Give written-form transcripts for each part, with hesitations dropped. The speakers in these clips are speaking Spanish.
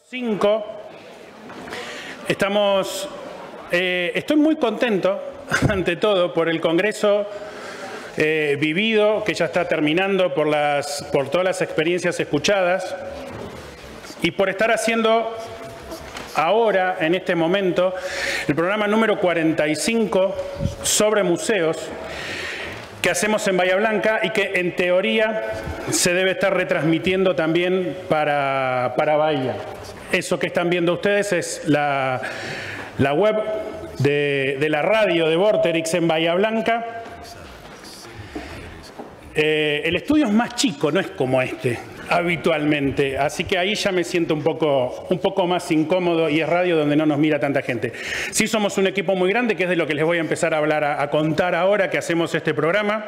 5. Estoy muy contento, ante todo, por el Congreso vivido, que ya está terminando, por todas las experiencias escuchadas y por estar haciendo ahora, en este momento, el programa número 45 sobre museos que hacemos en Bahía Blanca y que, en teoría, se debe estar retransmitiendo también para Bahía. Eso que están viendo ustedes es la web de la radio de Vorterix en Bahía Blanca. El estudio es más chico, no es como este habitualmente, así que ahí ya me siento un poco más incómodo, y es radio donde no nos mira tanta gente. Sí somos un equipo muy grande, que es de lo que les voy a empezar a hablar, a contar ahora que hacemos este programa.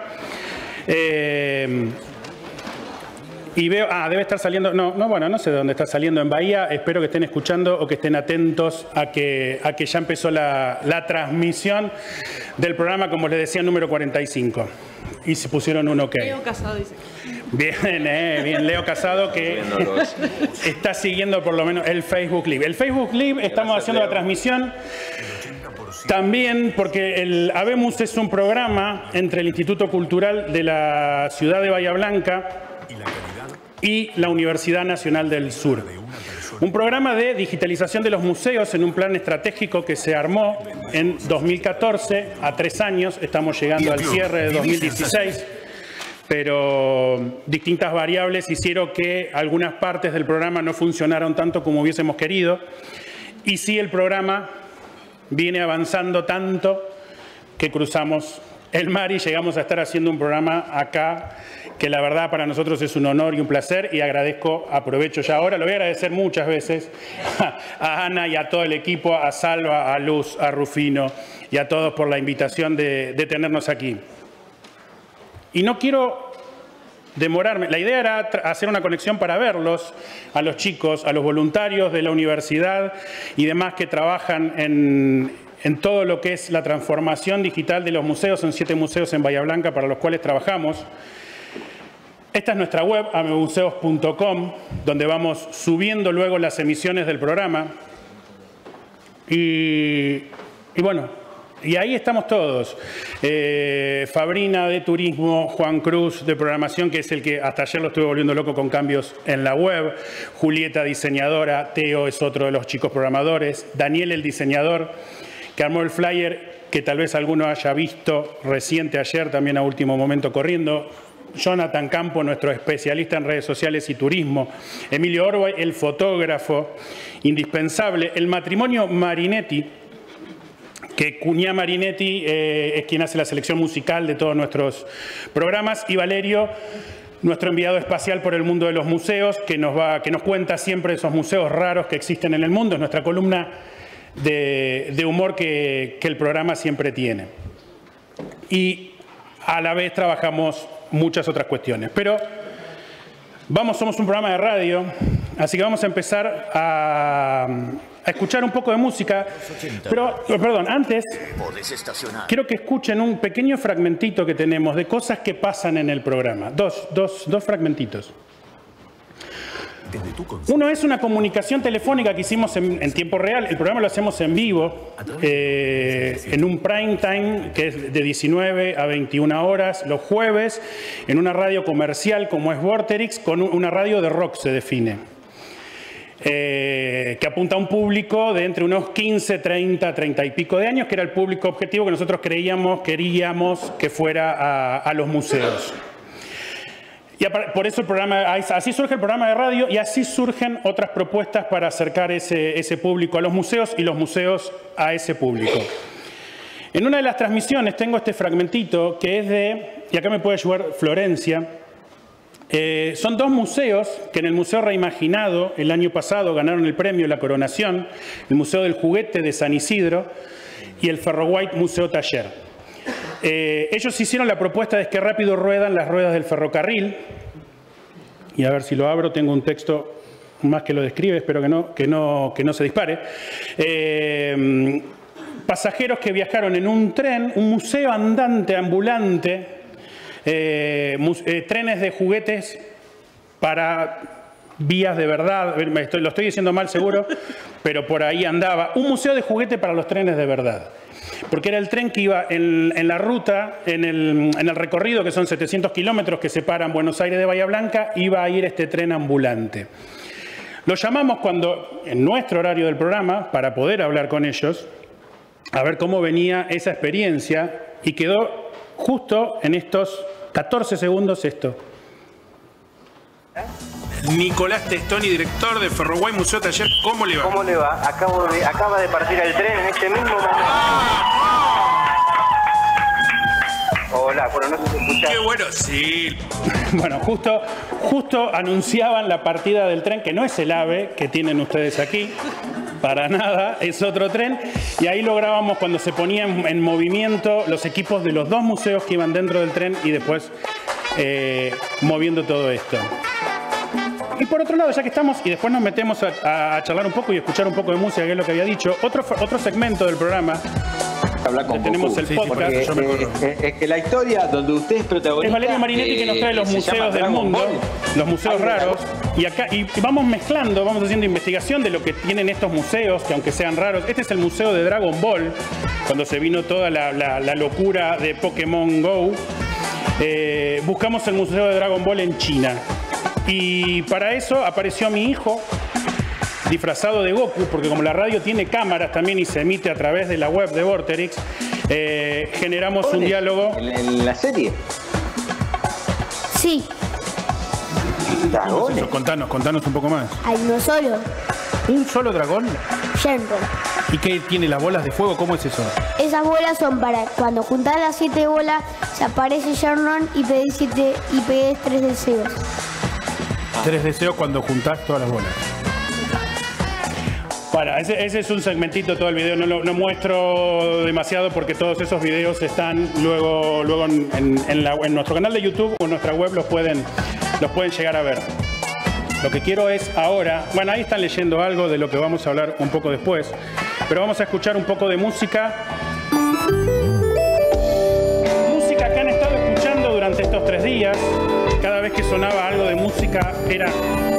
Y veo, debe estar saliendo, bueno, no sé de dónde está saliendo en Bahía, espero que estén escuchando o que estén atentos a que ya empezó la transmisión del programa, como les decía, número 45. Y se pusieron un OK. Leo Casado dice. Bien, Leo Casado, que está siguiendo por lo menos el Facebook Live. El Facebook Live estamos haciendo la transmisión también porque el Habemos es un programa entre el Instituto Cultural de la ciudad de Bahía Blanca y la Universidad Nacional del Sur. Un programa de digitalización de los museos en un plan estratégico que se armó en 2014, a 3 años, estamos llegando al cierre de 2016, pero distintas variables hicieron que algunas partes del programa no funcionaron tanto como hubiésemos querido, y sí el programa viene avanzando tanto que cruzamos el mar y llegamos a estar haciendo un programa acá, que la verdad para nosotros es un honor y un placer, y aprovecho ya ahora, lo voy a agradecer muchas veces a Ana y a todo el equipo, a Salva, a Luz, a Rufino y a todos por la invitación de tenernos aquí. Y no quiero demorarme, la idea era hacer una conexión para verlos, a los chicos, a los voluntarios de la universidad y demás que trabajan en todo lo que es la transformación digital de los museos. Son 7 museos en Bahía Blanca para los cuales trabajamos. Esta es nuestra web, amemuseos.com, donde vamos subiendo luego las emisiones del programa. Y bueno, y ahí estamos todos. Fabrina de Turismo, Juan Cruz de Programación, que es el que hasta ayer lo estuve volviendo loco con cambios en la web. Julieta, diseñadora. Teo es otro de los chicos programadores. Daniel, el diseñador, que armó el flyer, que tal vez alguno haya visto reciente ayer, también a último momento corriendo. Jonathan Campo, nuestro especialista en redes sociales y turismo. Emilio Orbay, el fotógrafo indispensable. El matrimonio Marinetti, que Cuñá Marinetti es quien hace la selección musical de todos nuestros programas. Y Valerio, nuestro enviado espacial por el mundo de los museos, que nos cuenta siempre esos museos raros que existen en el mundo. Es nuestra columna de humor que el programa siempre tiene. Y a la vez trabajamos muchas otras cuestiones. Pero somos un programa de radio, así que vamos a empezar a escuchar un poco de música. Pero, perdón, antes quiero que escuchen un pequeño fragmentito que tenemos de cosas que pasan en el programa. Dos fragmentitos. Uno es una comunicación telefónica que hicimos en tiempo real. El programa lo hacemos en vivo, en un prime time que es de 19 a 21 horas los jueves, en una radio comercial como es Vorterix, con una radio de rock se define, que apunta a un público de entre unos 15, 30 y pico de años, que era el público objetivo que nosotros queríamos que fuera a los museos. Y por eso así surge el programa de radio, y así surgen otras propuestas para acercar ese público a los museos y los museos a ese público. En una de las transmisiones tengo este fragmentito que es y acá me puede ayudar Florencia, son 2 museos que en el Museo Reimaginado el año pasado ganaron el premio La Coronación, el Museo del Juguete de San Isidro y el Ferroguay Museo Taller. Ellos hicieron la propuesta de que rápido ruedan las ruedas del ferrocarril, y a ver si lo abro, tengo un texto más que lo describe, espero que no se dispare. Pasajeros que viajaron en un tren, un museo andante, ambulante, trenes de juguetes para vías de verdad, lo estoy diciendo mal seguro, pero por ahí andaba. Un museo de juguete para los trenes de verdad. Porque era el tren que iba en la ruta, en el recorrido, que son 700 kilómetros que separan Buenos Aires de Bahía Blanca, iba a ir este tren ambulante. Lo llamamos cuando, en nuestro horario del programa, para poder hablar con ellos, a ver cómo venía esa experiencia, y quedó justo en estos 14 segundos esto. Nicolás Testoni, director de Ferroguay Museo Taller, ¿cómo le va? ¿Cómo le va? Acaba de partir el tren en este mismo momento. Hola, bueno, no sé si escuchás. Qué bueno, sí. Bueno, justo anunciaban la partida del tren, que no es el AVE que tienen ustedes aquí, para nada, es otro tren. Y ahí lo grabamos cuando se ponían en movimiento los equipos de los dos museos que iban dentro del tren y después moviendo todo esto. Y por otro lado, ya que estamos, y después nos metemos a charlar un poco y escuchar un poco de música, que es lo que había dicho, otro segmento del programa. Hablar con tenemos Goku, el podcast. es que la historia donde usted es protagonista... Es Valeria Marinetti que nos trae los museos del mundo, los museos raros, y vamos mezclando, vamos haciendo investigación de lo que tienen estos museos, que aunque sean raros. Este es el museo de Dragon Ball, cuando se vino toda la locura de Pokémon Go. Buscamos el museo de Dragon Ball en China. Y para eso apareció mi hijo, disfrazado de Goku, porque como la radio tiene cámaras también y se emite a través de la web de Vorterix, generamos un diálogo. ¿En la serie? Sí. ¿Dragones? Contanos un poco más. Hay uno solo. ¿Un solo dragón? Shenron. ¿Y qué tiene las bolas de fuego? ¿Cómo es eso? Esas bolas son para cuando juntás las 7 bolas, se aparece Shenron y pedís 3 deseos. 3 deseos cuando juntás todas las bolas. Bueno, ese es un segmentito todo el video, no muestro demasiado porque todos esos videos están luego en nuestro canal de YouTube o en nuestra web, los pueden llegar a ver. Lo que quiero es ahora, bueno, ahí están leyendo algo de lo que vamos a hablar un poco después, pero vamos a escuchar un poco de música. Música que han estado escuchando durante estos 3 días. Cada vez que sonaba algo de música era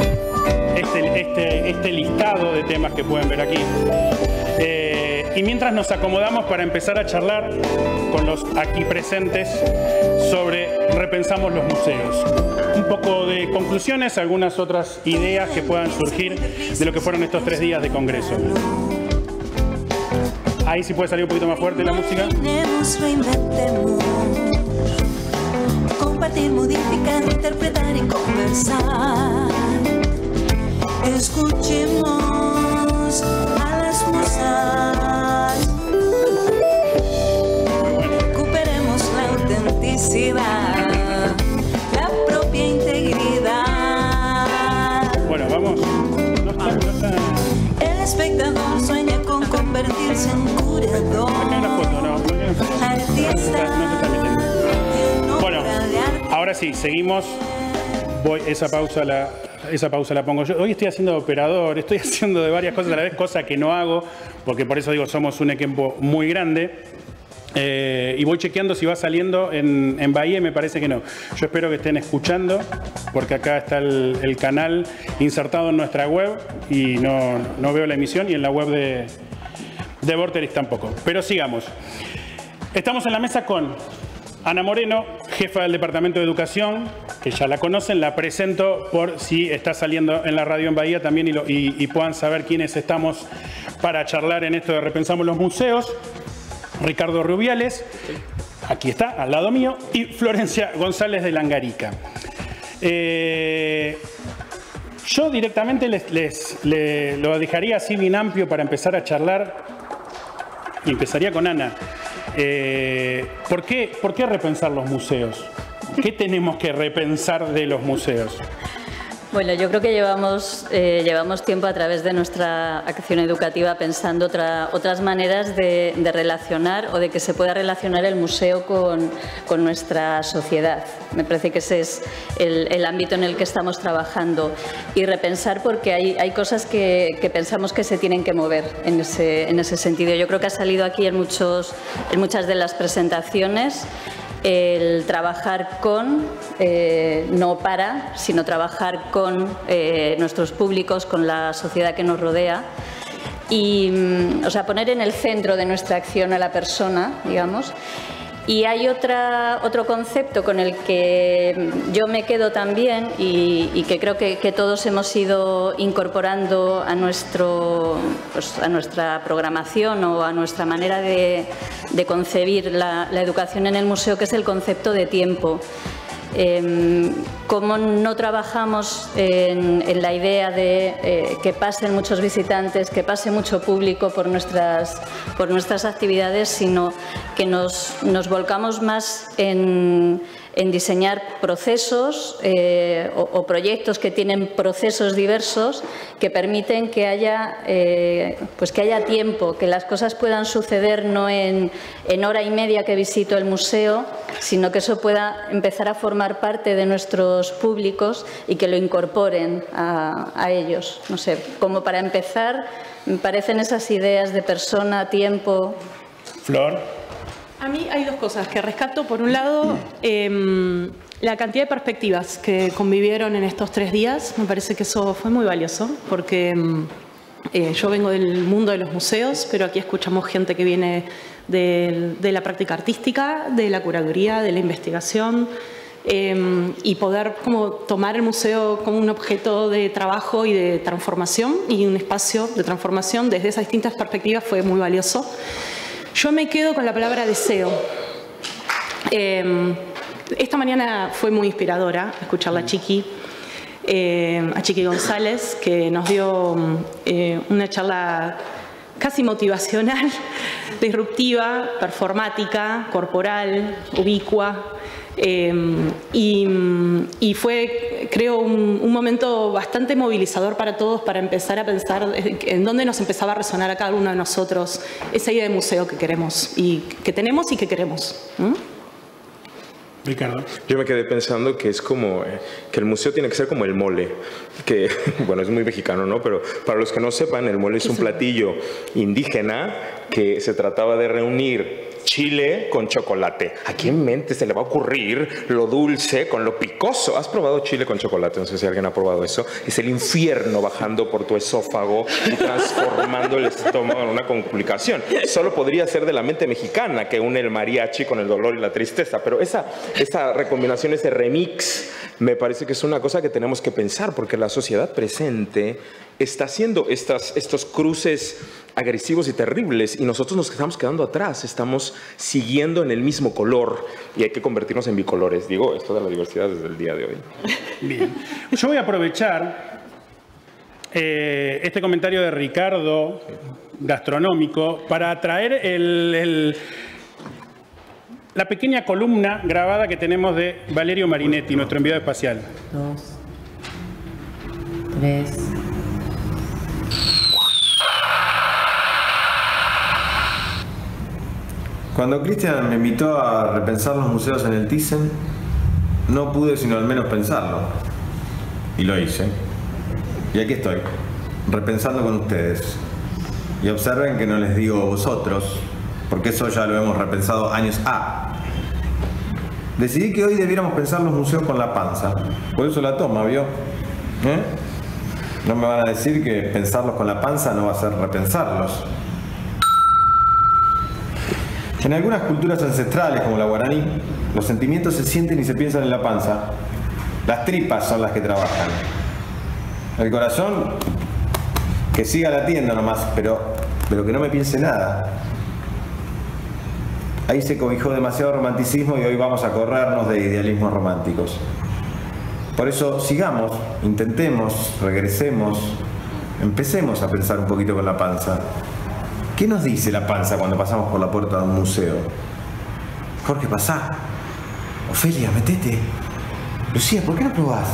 este listado de temas que pueden ver aquí. Y mientras nos acomodamos para empezar a charlar con los aquí presentes sobre Repensamos los Museos. Un poco de conclusiones, algunas otras ideas que puedan surgir de lo que fueron estos 3 días de congreso. Ahí sí puede salir un poquito más fuerte la música. Compartir, modificar, interpretar y conversar. Escuchemos a las musas. Recuperemos la autenticidad, la propia integridad. Bueno, vamos. No está. El espectador sueña con convertirse en curador. Acá hay una foto, no Artista. Bueno, ahora sí, seguimos. Esa pausa la pongo yo. Hoy estoy haciendo de operador, estoy haciendo de varias cosas a la vez, cosa que no hago, porque por eso digo, somos un equipo muy grande. Y voy chequeando si va saliendo en Bahía, me parece que no. Yo espero que estén escuchando, porque acá está el canal insertado en nuestra web y no veo la emisión, y en la web de Vorterix tampoco. Pero sigamos. Estamos en la mesa con Ana Moreno, jefa del Departamento de Educación, que ya la conocen, la presento por si está saliendo en la radio en Bahía también y puedan saber quiénes estamos para charlar en esto de Repensamos los Museos. Ricardo Rubiales, aquí está, al lado mío, y Florencia González de Langarica. Yo directamente lo dejaría así bien amplio para empezar a charlar y empezaría con Ana. ¿Por qué repensar los museos? ¿Qué tenemos que repensar de los museos? Bueno, yo creo que llevamos tiempo a través de nuestra acción educativa pensando otras maneras de relacionar o de que se pueda relacionar el museo con nuestra sociedad. Me parece que ese es el ámbito en el que estamos trabajando. Y repensar, porque hay cosas que pensamos que se tienen que mover en ese sentido. Yo creo que ha salido aquí en muchas de las presentaciones el trabajar con, no para, sino trabajar con nuestros públicos, con la sociedad que nos rodea. Y, o sea, poner en el centro de nuestra acción a la persona, digamos. Y hay otro concepto con el que yo me quedo también y que creo que todos hemos ido incorporando a nuestra programación o a nuestra manera de concebir la educación en el museo, que es el concepto de tiempo. Cómo no trabajamos en la idea de que pasen muchos visitantes, que pase mucho público por nuestras actividades, sino que nos volcamos más en diseñar procesos o proyectos que tienen procesos diversos que permiten que haya tiempo, que las cosas puedan suceder no en hora y media que visito el museo, sino que eso pueda empezar a formar parte de nuestros públicos y que lo incorporen a ellos. No sé, como para empezar, me parecen esas ideas de persona, tiempo. Flor. A mí hay dos cosas que rescato. Por un lado, la cantidad de perspectivas que convivieron en estos 3 días. Me parece que eso fue muy valioso, porque yo vengo del mundo de los museos, pero aquí escuchamos gente que viene de la práctica artística, de la curaduría, de la investigación, y poder como tomar el museo como un objeto de trabajo y de transformación y un espacio de transformación desde esas distintas perspectivas fue muy valioso. Yo me quedo con la palabra deseo. Esta mañana fue muy inspiradora escuchar a Chiqui González, que nos dio una charla casi motivacional, disruptiva, performática, corporal, ubicua. Y fue, creo, un momento bastante movilizador para todos, para empezar a pensar en dónde nos empezaba a resonar a cada uno de nosotros esa idea de museo que queremos y que tenemos y que queremos. Ricardo. Yo me quedé pensando que es como que el museo tiene que ser como el mole, que bueno, es muy mexicano, ¿no? Pero para los que no sepan, el mole es un platillo indígena que se trataba de reunir chile con chocolate. ¿A quién mente se le va a ocurrir lo dulce con lo picoso? ¿Has probado chile con chocolate? No sé si alguien ha probado eso. Es el infierno bajando por tu esófago y transformando el estómago en una complicación. Solo podría ser de la mente mexicana, que une el mariachi con el dolor y la tristeza. Pero esa recombinación, ese remix, me parece que es una cosa que tenemos que pensar, porque la sociedad presente está haciendo estos cruces agresivos y terribles y nosotros nos estamos quedando atrás, estamos siguiendo en el mismo color y hay que convertirnos en bicolores. Digo esto de la diversidad desde el día de hoy. Bien. Yo voy a aprovechar este comentario de Ricardo, gastronómico, para traer la pequeña columna grabada que tenemos de Valerio Marinetti, nuestro enviado espacial. 2, 3... Cuando Cristian me invitó a repensar los museos en el Thyssen, no pude sino al menos pensarlo. Y lo hice. Y aquí estoy, repensando con ustedes. Y observen que no les digo vosotros, porque eso ya lo hemos repensado años A. Decidí que hoy debiéramos pensar los museos con la panza. Por eso la toma, ¿vio? No me van a decir que pensarlos con la panza no va a ser repensarlos. En algunas culturas ancestrales, como la guaraní, los sentimientos se sienten y se piensan en la panza. Las tripas son las que trabajan. El corazón, que siga latiendo nomás, pero que no me piense nada. Ahí se cobijó demasiado romanticismo y hoy vamos a corrernos de idealismos románticos. Por eso sigamos, intentemos, regresemos, empecemos a pensar un poquito con la panza. ¿Qué nos dice la panza cuando pasamos por la puerta de un museo? Jorge, pasá. Ofelia, metete. Lucía, ¿por qué no probás?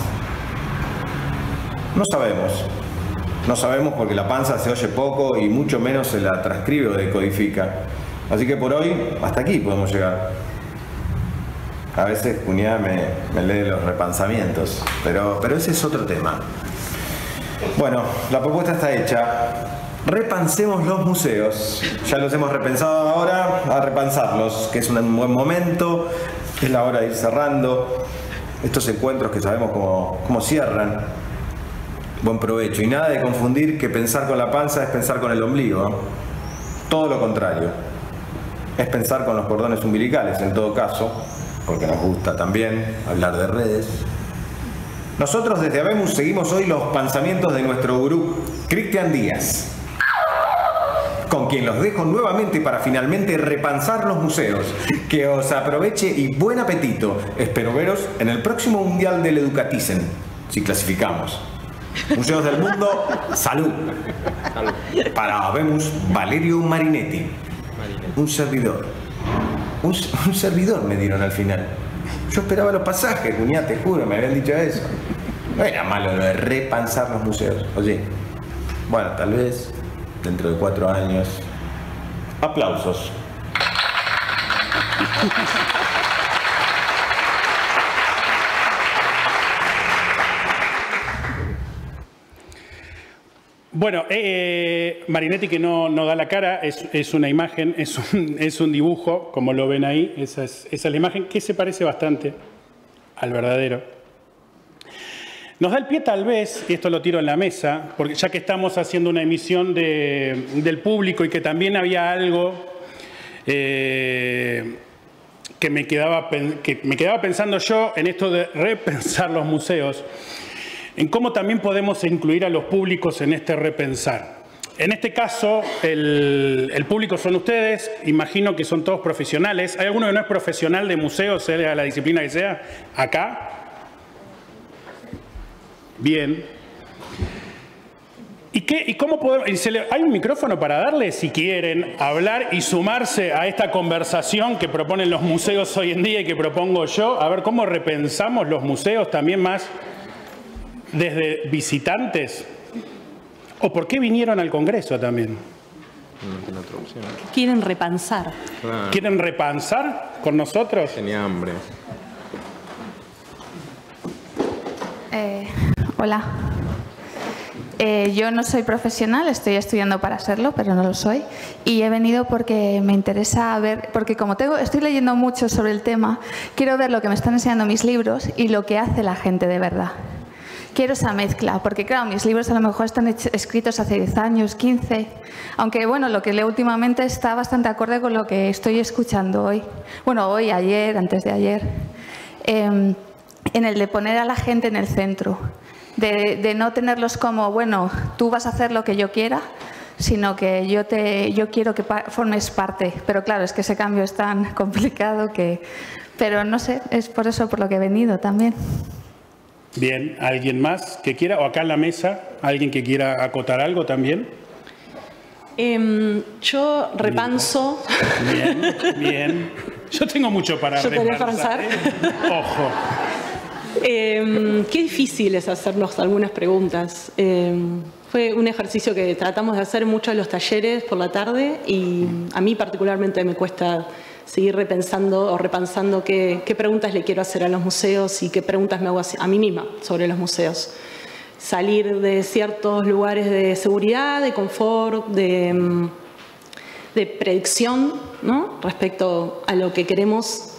No sabemos. No sabemos porque la panza se oye poco y mucho menos se la transcribe o decodifica. Así que por hoy, hasta aquí podemos llegar. A veces Cunha me lee los repansamientos, pero ese es otro tema. Bueno, la propuesta está hecha. Repansemos los museos. Ya los hemos repensado ahora, a repensarlos, que es un buen momento, es la hora de ir cerrando estos encuentros que sabemos cómo cierran. Buen provecho. Y nada de confundir que pensar con la panza es pensar con el ombligo. Todo lo contrario. Es pensar con los cordones umbilicales, en todo caso, porque nos gusta también hablar de redes. Nosotros desde Habemus seguimos hoy los pensamientos de nuestro gurú, Cristian Díaz, con quien los dejo nuevamente para finalmente repensar los museos. Que os aproveche y buen apetito. Espero veros en el próximo Mundial del Educatizen, si clasificamos. Museos del Mundo, salud. Para Habemus, Valerio Marinetti. Un servidor. Un servidor me dieron al final. Yo esperaba los pasajes, Cunha, te juro, me habían dicho eso. No era malo lo de repensar los museos. Oye, bueno, tal vez dentro de 4 años. Aplausos. Bueno, Marinetti, que no da la cara, es una imagen, es un dibujo, como lo ven ahí, esa es la imagen, que se parece bastante al verdadero. Nos da el pie tal vez, y esto lo tiro en la mesa, porque ya que estamos haciendo una emisión del público y que también había algo que me quedaba pensando yo en esto de repensar los museos, en cómo también podemos incluir a los públicos en este repensar. En este caso, el público son ustedes, imagino que son todos profesionales. ¿Hay alguno que no es profesional de museos, sea la disciplina que sea, acá? Bien. ¿Y cómo podemos? ¿Hay un micrófono para darle, si quieren, hablar y sumarse a esta conversación que proponen los museos hoy en día y que propongo yo? A ver, ¿cómo repensamos los museos también más desde visitantes? ¿O por qué vinieron al Congreso también? Quieren repensar. Claro. ¿Quieren repensar con nosotros? Tenía hambre. Hola. Yo no soy profesional, estoy estudiando para serlo, pero no lo soy. Y he venido porque me interesa ver, porque como estoy leyendo mucho sobre el tema, quiero ver lo que me están enseñando mis libros y lo que hace la gente de verdad. Quiero esa mezcla, porque claro, mis libros a lo mejor están escritos hace 10 años, 15, aunque bueno, lo que leo últimamente está bastante acorde con lo que estoy escuchando hoy. Bueno, hoy, ayer, antes de ayer. En el de poner a la gente en el centro, de no tenerlos como, bueno, tú vas a hacer lo que yo quiera, sino que yo quiero que formes parte. Pero claro, es que ese cambio es tan complicado que... Pero no sé, es por eso por lo que he venido también. Bien, ¿alguien más que quiera? ¿O acá en la mesa, alguien que quiera acotar algo también? Yo repanso. Bien, bien. Yo tengo mucho para repensar. Ojo. Qué difícil es hacernos algunas preguntas. Fue un ejercicio que tratamos de hacer en muchos de los talleres por la tarde y a mí particularmente me cuesta seguir repensando o repensando qué preguntas le quiero hacer a los museos y qué preguntas me hago a mí misma sobre los museos. Salir de ciertos lugares de seguridad, de confort, de predicción, ¿no?, respecto a lo que queremos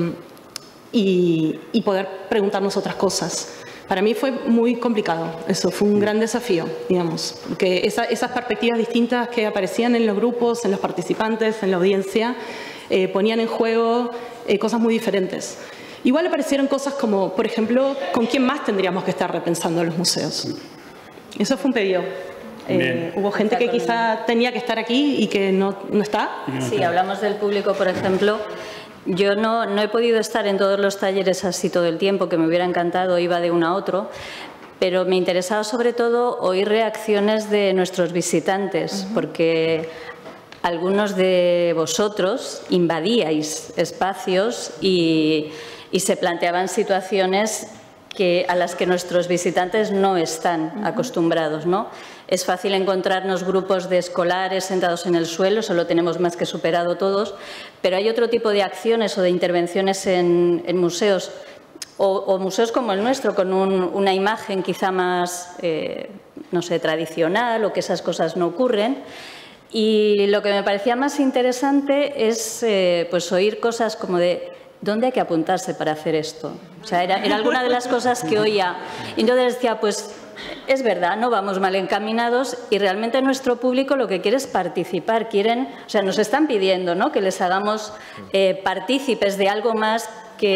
y poder preguntarnos otras cosas. Para mí fue muy complicado, eso fue un gran desafío, digamos, porque esas perspectivas distintas que aparecían en los grupos, en los participantes, en la audiencia, ponían en juego cosas muy diferentes. Igual aparecieron cosas como, por ejemplo, ¿con quién más tendríamos que estar repensando los museos? Eso fue un pedido. Hubo gente que quizá tenía que estar aquí y que no está. Sí, hablamos del público, por ejemplo. Yo no he podido estar en todos los talleres así todo el tiempo, que me hubiera encantado, iba de uno a otro, pero me interesaba sobre todo oír reacciones de nuestros visitantes, porque algunos de vosotros invadíais espacios y se planteaban situaciones a las que nuestros visitantes no están acostumbrados, ¿no? Es fácil encontrarnos grupos de escolares sentados en el suelo, eso lo tenemos más que superado todos, pero hay otro tipo de acciones o de intervenciones en museos, o museos como el nuestro, con una imagen quizá más, no sé, tradicional, o que esas cosas no ocurren. Y lo que me parecía más interesante es pues oír cosas como de ¿dónde hay que apuntarse para hacer esto? O sea, era alguna de las cosas que oía. Y entonces decía, pues es verdad, no vamos mal encaminados y realmente nuestro público lo que quiere es participar. Quieren, o sea, nos están pidiendo, ¿no?, que les hagamos partícipes de algo más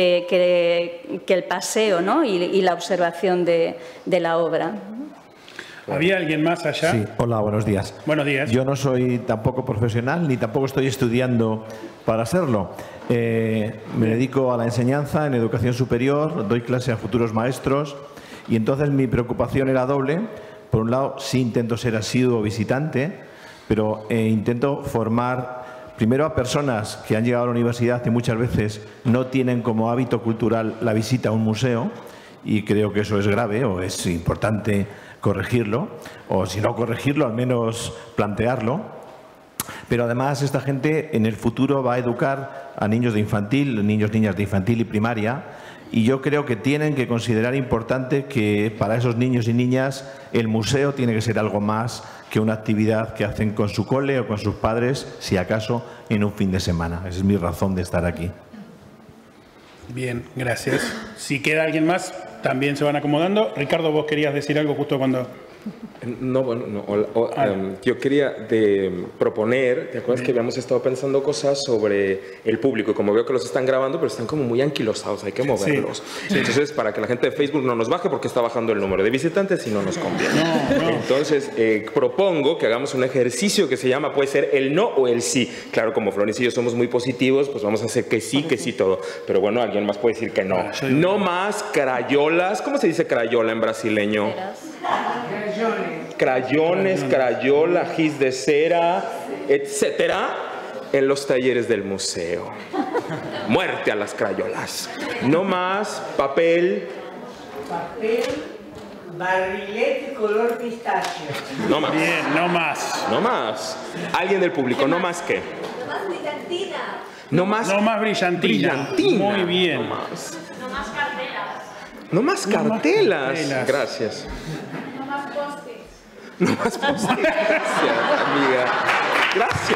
que el paseo, ¿no?, y la observación de la obra. ¿Había alguien más allá? Sí, hola, buenos días. Buenos días. Yo no soy tampoco profesional ni tampoco estoy estudiando para serlo. Me dedico a la enseñanza en educación superior, doy clase a futuros maestros y entonces mi preocupación era doble. Por un lado, sí intento ser asiduo visitante, pero intento formar primero a personas que han llegado a la universidad y muchas veces no tienen como hábito cultural la visita a un museo, y creo que eso es grave o es importante corregirlo, o si no corregirlo, al menos plantearlo. Pero además esta gente en el futuro va a educar a niños de infantil, niños, niñas de infantil y primaria, y yo creo que tienen que considerar importante que para esos niños y niñas el museo tiene que ser algo más que una actividad que hacen con su cole o con sus padres, si acaso, en un fin de semana. Esa es mi razón de estar aquí. Bien, gracias. Si queda alguien más, también se van acomodando. Ricardo, vos querías decir algo justo cuando... No, bueno, no. Yo quería proponer, ¿te acuerdas que habíamos estado pensando cosas sobre el público? Y como veo que los están grabando, pero están como muy anquilosados, hay que moverlos. Sí. Entonces, para que la gente de Facebook no nos baje porque está bajando el número de visitantes y no nos conviene. No. Entonces, propongo que hagamos un ejercicio que se llama, puede ser el no o el sí. Claro, como Florencia y yo somos muy positivos, pues vamos a hacer que sí todo. Pero bueno, alguien más puede decir que no. No más crayolas. ¿Cómo se dice crayola en brasileño? Crayones, crayola, giz de cera, etcétera, en los talleres del museo. Muerte a las crayolas. No más papel. Papel, barrilete color pistacho. No más. Bien, no más. No más. Alguien del público, ¿no más qué? No más brillantina. No más. No más brillantina. Muy bien. No más cartelas. No más cartelas. Gracias. No más post-it. Gracias, amiga. Gracias.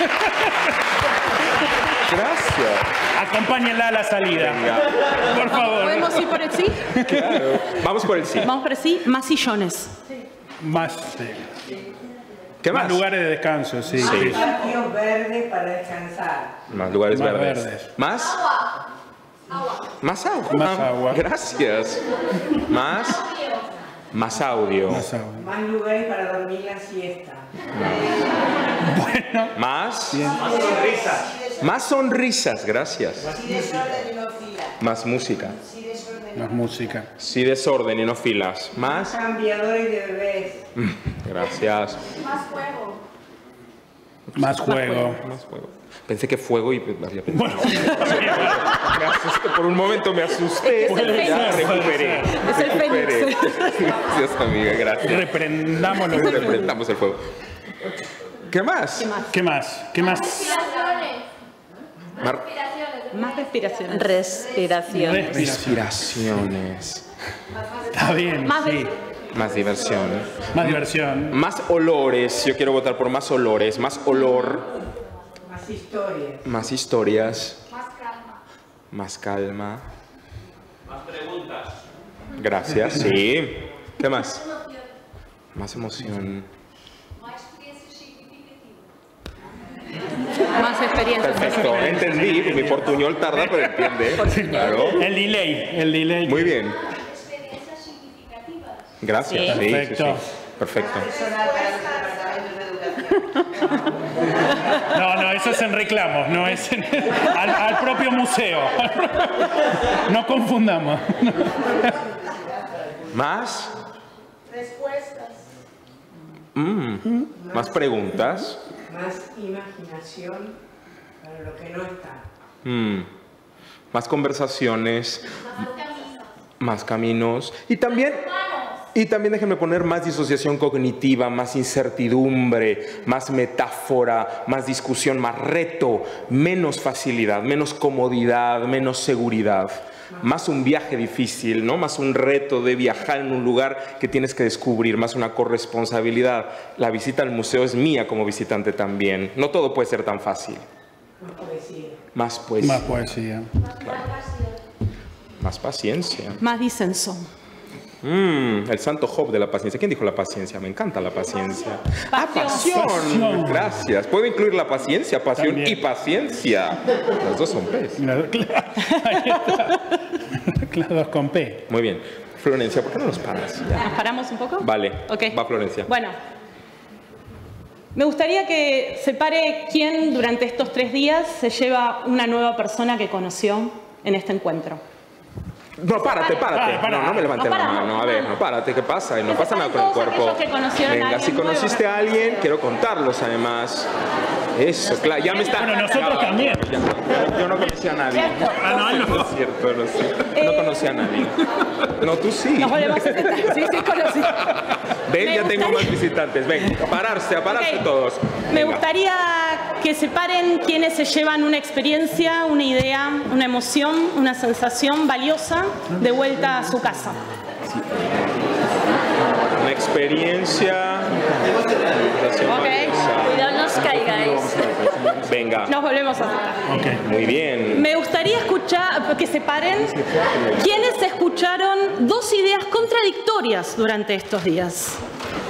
Gracias. Acompáñenla a la salida. Venga. Por favor. ¿Podemos ir por el sí? Claro. Vamos por el sí. Vamos por el sí. Más sillones. Más. ¿Qué más? Más lugares de descanso, sí. Patios verdes para descansar. Más lugares Más verdes. ¿Más? Agua. Más agua. Más agua. Gracias. Más. Más audio. Más lugares para dormir la siesta. Bueno. Más. Más sonrisas. Más sonrisas, gracias. Sí, desorden y no filas. Más música. Sí, desorden. Más música. Sí, desorden y no filas. Más. Cambiadores de bebés. Gracias. Más juego. Más juego. Más juego. Pensé que fuego y había pensado. Bueno. Me asusté, por un momento me asusté. Ya recuperé. Es el Fénix. Gracias, amiga, gracias. Reprendamos el fuego. ¿Qué más? ¿Qué más? ¿Qué más? Más respiraciones. Respiraciones. Está bien, sí. Más diversión. Más diversión. Más olores. Yo quiero votar por más olores. Más olor. Más historias. Más historias. Más calma. Más calma. Más preguntas. Gracias, sí. ¿Qué más? Más emoción. Más experiencias significativas. Más experiencias. Perfecto, entendí. Mi portuñol tarda, pero entiende. Claro. El delay. Muy bien. Experiencias significativas. Gracias. Sí. Sí, Perfecto. sí, sí. Perfecto. No, eso es en reclamos, no es al propio museo. No confundamos. ¿Más? Respuestas. ¿Más preguntas? Más imaginación para lo que no está. Más conversaciones. Más caminos. Y también déjenme poner más disociación cognitiva, más incertidumbre, más metáfora, más discusión, más reto, menos facilidad, menos comodidad, menos seguridad. Más un viaje difícil, ¿no? Más un reto de viajar en un lugar que tienes que descubrir, más una corresponsabilidad. La visita al museo es mía como visitante también. No todo puede ser tan fácil. Más poesía. Más poesía. Claro. Más paciencia. Más disenso. El santo Job de la paciencia. ¿Quién dijo la paciencia? Me encanta la paciencia. Pasión. Gracias. ¿Puedo incluir la paciencia, pasión también. Y paciencia? Las dos son P. Las dos con P. Muy bien. Florencia, ¿por qué no nos paras? Ya. ¿Nos paramos un poco? Vale. Okay. Va Florencia. Bueno. Me gustaría que separe quién durante estos 3 días se lleva una nueva persona que conoció en este encuentro. No, párate. No me levantes la mano. A ver, no, párate. ¿Qué pasa? No pasa nada con el cuerpo. Venga, si conociste a alguien, quiero contarlos además. Eso, claro, ya me está... Bueno, nosotros también. Yo no conocía a nadie. No. Es cierto, no sé. No conocía a nadie. No, tú sí. Nos volvemos a sentar. Sí, conocí. Ven, ya tengo más visitantes. Ven, a pararse todos. Venga. Me gustaría que separen quienes se llevan una experiencia, una idea, una emoción, una sensación valiosa de vuelta a su casa. Una experiencia. Cuidado, no os caigáis. Venga. Nos volvemos a sentar. Muy bien. Me gustaría que separen quienes escucharon 2 ideas contradictorias durante estos días.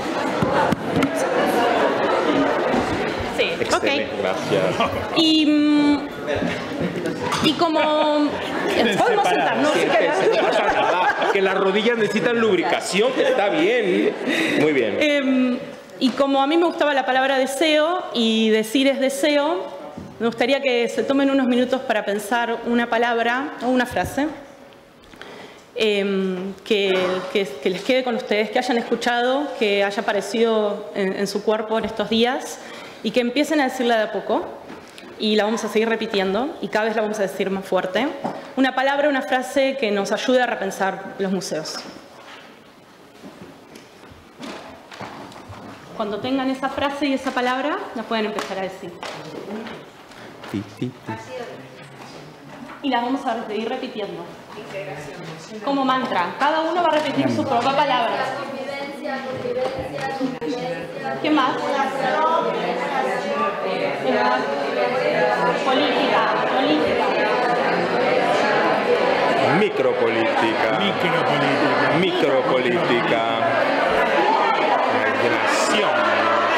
Sí, excelente, gracias. Y como... Podemos sentarnos. Que las rodillas necesitan lubricación, que está bien. Muy bien. Y como a mí me gustaba la palabra deseo y decir es deseo, me gustaría que se tomen unos minutos para pensar una palabra o una frase que les quede con ustedes, que hayan escuchado, que haya aparecido en su cuerpo en estos días y que empiecen a decirla de a poco. Y la vamos a seguir repitiendo y cada vez la vamos a decir más fuerte. Una palabra, una frase que nos ayude a repensar los museos. Cuando tengan esa frase y esa palabra, la pueden empezar a decir. Y la vamos a seguir repitiendo. Como mantra. Cada uno va a repetir su propia palabra. ¿Qué más? Política. Micropolítica. Migración.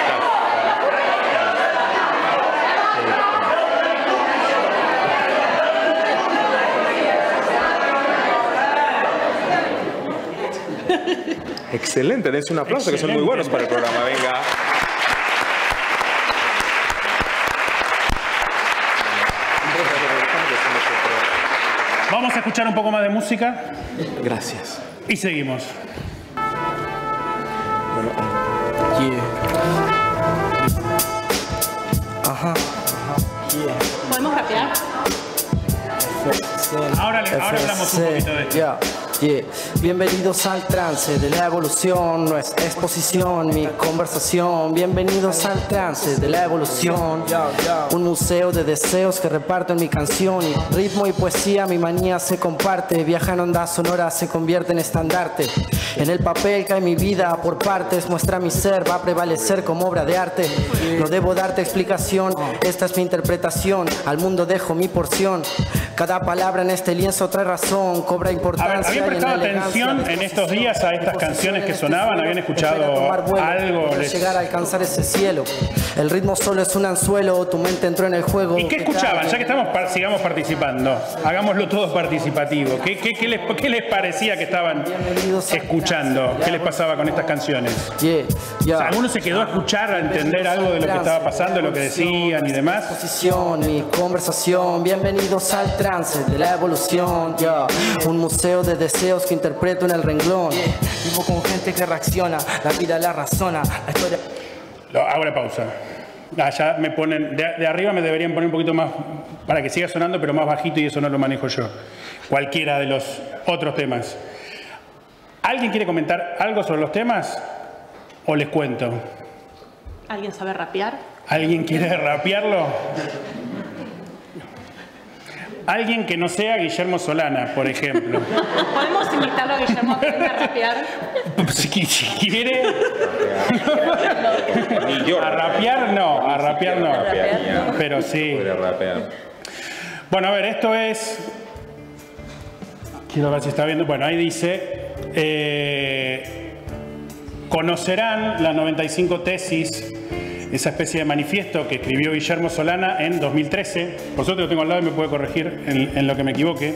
Excelente, dense un aplauso. Excelente. Que son muy buenos para el programa. Venga. Vamos a escuchar un poco más de música. Gracias. Y seguimos. Ajá. ¿Podemos rapear? Ahora hablamos un poquito de esto. Bienvenidos al trance de la evolución, no es exposición, mi conversación. Bienvenidos al trance de la evolución. Un museo de deseos que reparto en mi canción. Y ritmo y poesía, mi manía se comparte. Viaja en ondas sonoras, se convierte en estandarte. En el papel cae mi vida por partes. Muestra mi ser, va a prevalecer como obra de arte. No debo darte explicación, esta es mi interpretación. Al mundo dejo mi porción. Cada palabra en este lienzo trae razón, cobra importancia. ¿Habían prestado atención en estos días a estas canciones que sonaban? ¿Habían escuchado algo? Llegar a alcanzar ese cielo. El ritmo solo es un anzuelo, tu mente entró en el juego. ¿Y qué escuchaban? Ya que sigamos participando, hagámoslo todo participativo. ¿Qué les parecía que estaban escuchando? ¿Qué les pasaba con estas canciones? O sea, ¿alguno se quedó a escuchar, a entender algo de lo que estaba pasando, lo que decían y demás? Mi conversación, bienvenidos al trance de la evolución. Un museo de deseos que interpreto en el renglón. Vivo con gente que reacciona, la vida la razona, la historia... Hago la pausa. Ya me ponen, de arriba me deberían poner un poquito más, para que siga sonando, pero más bajito, y eso no lo manejo yo. Cualquiera de los otros temas. ¿Alguien quiere comentar algo sobre los temas? ¿O les cuento? ¿Alguien sabe rapear? ¿Alguien quiere rapearlo? Alguien que no sea Guillermo Solana, por ejemplo. ¿Podemos invitarlo a Guillermo a que venga a rapear? Si quiere. A rapear no, a rapear no. Pero sí. Bueno, a ver, esto es... Quiero ver si está viendo. Bueno, ahí dice... conocerán las 95 tesis, esa especie de manifiesto que escribió Guillermo Solana en 2013. Por suerte lo tengo al lado y me puede corregir en lo que me equivoque.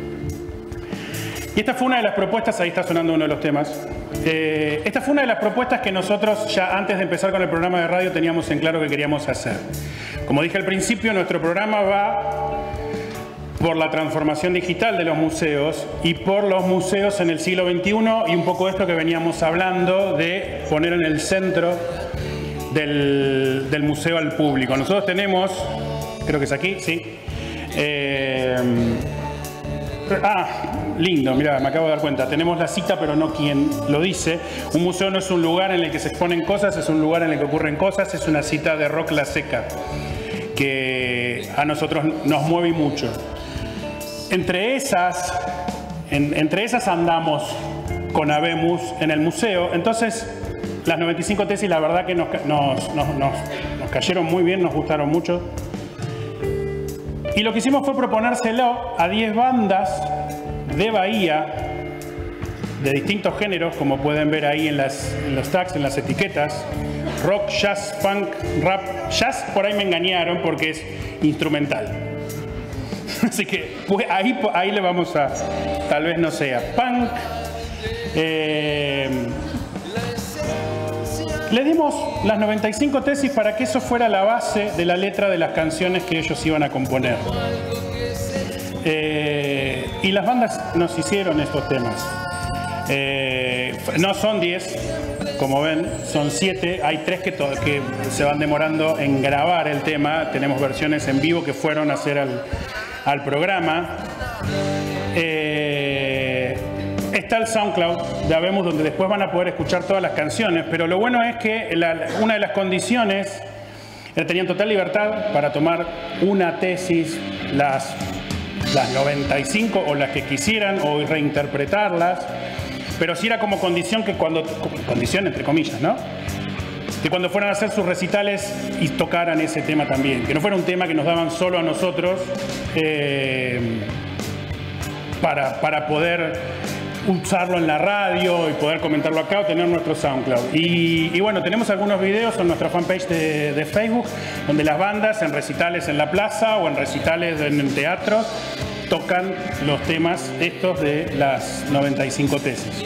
Y esta fue una de las propuestas, ahí está sonando uno de los temas. Esta fue una de las propuestas que nosotros ya antes de empezar con el programa de radio teníamos en claro que queríamos hacer. Como dije al principio, nuestro programa va por la transformación digital de los museos y por los museos en el siglo XXI y un poco esto que veníamos hablando de poner en el centro del museo al público. Nosotros tenemos, creo que es aquí, sí. Lindo, mira, me acabo de dar cuenta. Tenemos la cita, pero no quien lo dice. Un museo no es un lugar en el que se exponen cosas, es un lugar en el que ocurren cosas. Es una cita de Rock La Seca que a nosotros nos mueve mucho. Entre esas andamos con Habemus en el museo. Entonces, las 95 tesis, la verdad que nos cayeron muy bien, nos gustaron mucho. Y lo que hicimos fue proponérselo a 10 bandas de Bahía, de distintos géneros, como pueden ver ahí en los tags, en las etiquetas. Rock, jazz, punk, rap. Jazz por ahí me engañaron porque es instrumental. Así que pues, ahí le vamos a, tal vez no sea, punk. Le dimos las 95 tesis para que eso fuera la base de la letra de las canciones que ellos iban a componer. Y las bandas nos hicieron estos temas. No son 10, como ven, son 7. Hay 3 que se van demorando en grabar el tema. Tenemos versiones en vivo que fueron a hacer al programa. Está el SoundCloud de Habemus, donde después van a poder escuchar todas las canciones, pero lo bueno es que una de las condiciones tenían total libertad para tomar una tesis, las 95 o las que quisieran, o reinterpretarlas, pero sí era como condición que condición entre comillas, ¿no? Que cuando fueran a hacer sus recitales y tocaran ese tema también, que no fuera un tema que nos daban solo a nosotros para poder usarlo en la radio y poder comentarlo acá o tener nuestro SoundCloud. Y bueno, tenemos algunos videos en nuestra fanpage de Facebook donde las bandas en recitales en la plaza o en recitales en el teatro tocan los temas estos de las 95 tesis.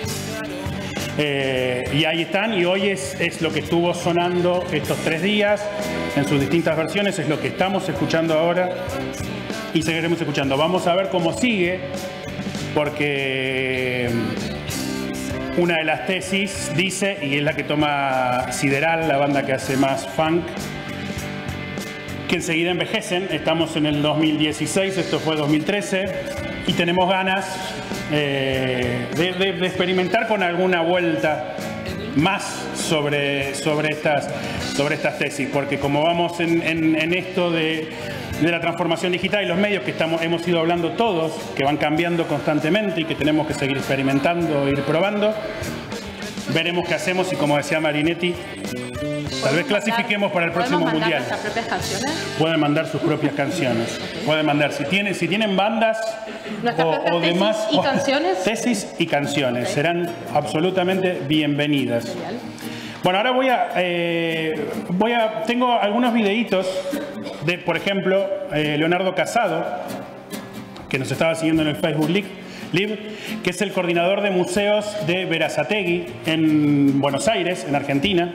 Y ahí están, y hoy es lo que estuvo sonando estos 3 días en sus distintas versiones, es lo que estamos escuchando ahora y seguiremos escuchando. Vamos a ver cómo sigue, porque una de las tesis dice, y es la que toma Sideral, la banda que hace más funk, que enseguida envejecen. Estamos en el 2016, esto fue 2013, y tenemos ganas de experimentar con alguna vuelta más sobre estas tesis, porque como vamos en esto de la transformación digital y los medios que hemos ido hablando todos, que van cambiando constantemente y que tenemos que seguir experimentando e ir probando, veremos qué hacemos y, como decía Marinetti, tal vez clasifiquemos para el próximo mundial. ¿Podemos mandar nuestras propias canciones? Pueden mandar sus propias canciones. Pueden mandar, si tienen bandas o demás y canciones. Tesis y canciones. Okay. Serán absolutamente bienvenidas. Genial. Bueno, ahora tengo algunos videitos de, por ejemplo, Leonardo Casado, que nos estaba siguiendo en el Facebook Live, que es el coordinador de museos de Berazategui en Buenos Aires, en Argentina.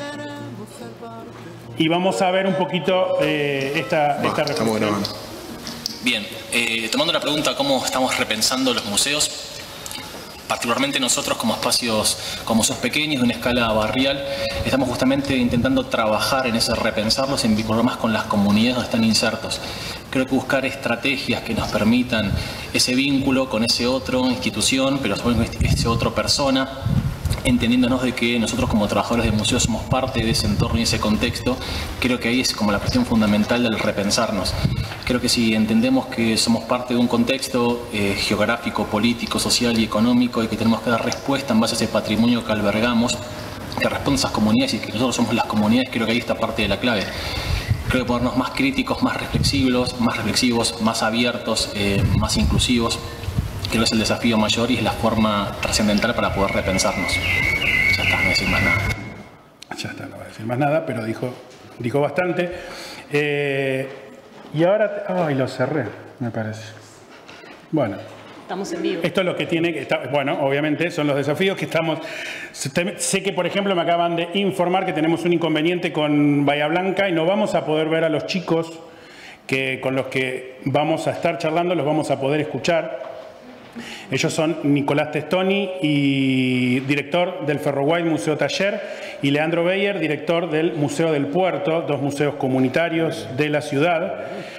Y vamos a ver un poquito esta reflexión. Bien, tomando la pregunta cómo estamos repensando los museos, particularmente nosotros como espacios, como museos pequeños de una escala barrial, estamos justamente intentando trabajar en ese repensarlos y en vincular más con las comunidades donde están insertos. Creo que buscar estrategias que nos permitan ese vínculo con ese otro institución, pero también con ese otro persona, entendiéndonos de que nosotros como trabajadores del museo somos parte de ese entorno y ese contexto. Creo que ahí es como la cuestión fundamental del repensarnos. Creo que si entendemos que somos parte de un contexto geográfico, político, social y económico y que tenemos que dar respuesta en base a ese patrimonio que albergamos, que responde a esas comunidades y que nosotros somos las comunidades, creo que ahí está parte de la clave. Creo que ponernos más críticos, más reflexivos, más abiertos, más inclusivos, creo que es el desafío mayor y es la forma trascendental para poder repensarnos. Ya está, no voy a decir más nada. Ya está, no voy a decir más nada, pero dijo bastante. Y ahora... Ay, lo cerré, me parece. Bueno. Estamos en vivo. Esto es lo que tiene que estar... Bueno, obviamente son los desafíos que estamos... Sé que, por ejemplo, me acaban de informar que tenemos un inconveniente con Bahía Blanca y no vamos a poder ver a los chicos con los que vamos a estar charlando, los vamos a poder escuchar. Ellos son Nicolás Testoni, director del Ferroguay Museo Taller, y Leandro Beyer, director del Museo del Puerto, dos museos comunitarios de la ciudad.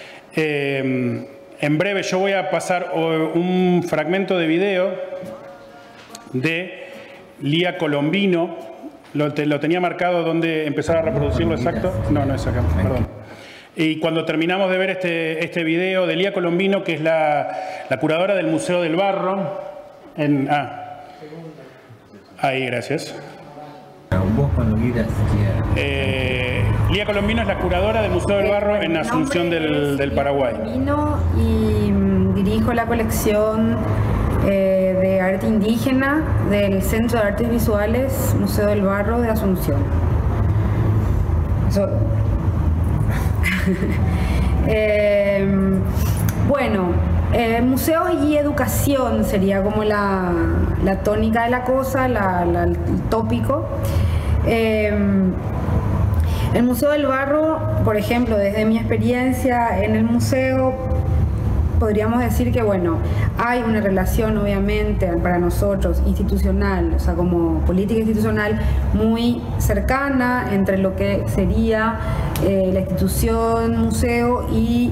En breve yo voy a pasar un fragmento de video de Lía Colombino. Lo tenía marcado donde empezar a reproducirlo exacto. No, no es acá, perdón. Y cuando terminamos de ver este video de Lía Colombino, que es la curadora del Museo del Barro, ahí, gracias. Lía Colombino es la curadora del Museo del Barro en Asunción del Paraguay. Y dirijo la colección de arte indígena del Centro de Artes Visuales Museo del Barro de Asunción. Bueno, museos y educación sería como la tónica de la cosa, el tópico. El Museo del Barro, por ejemplo, desde mi experiencia en el museo, podríamos decir que, bueno, hay una relación, obviamente, para nosotros, institucional, o sea, como política institucional, muy cercana entre lo que sería la institución, museo y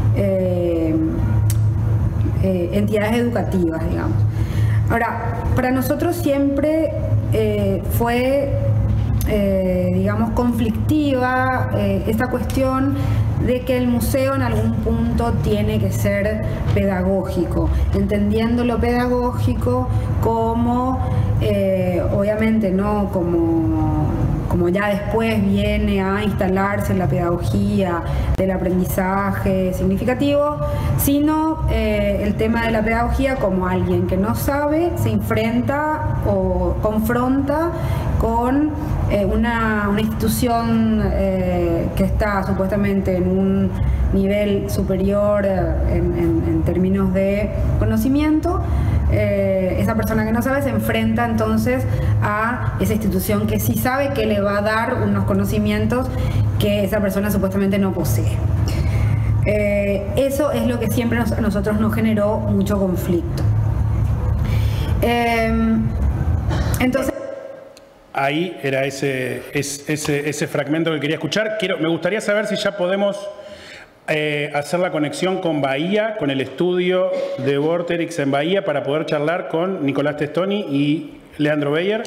entidades educativas, digamos. Ahora, para nosotros siempre fue, digamos, conflictiva esta cuestión de que el museo en algún punto tiene que ser pedagógico, entendiendo lo pedagógico como, obviamente, no como ya después viene a instalarse la pedagogía del aprendizaje significativo, sino el tema de la pedagogía como alguien que no sabe, se enfrenta o confronta con una institución que está supuestamente en un nivel superior en términos de conocimiento. Esa persona que no sabe se enfrenta entonces a esa institución que sí sabe, que le va a dar unos conocimientos que esa persona supuestamente no posee. Eso es lo que siempre a nosotros nos generó mucho conflicto. Entonces... Ahí era ese fragmento que quería escuchar. Me gustaría saber si ya podemos hacer la conexión con Bahía, con el estudio de Vorterix en Bahía, para poder charlar con Nicolás Testoni y Leandro Beyer.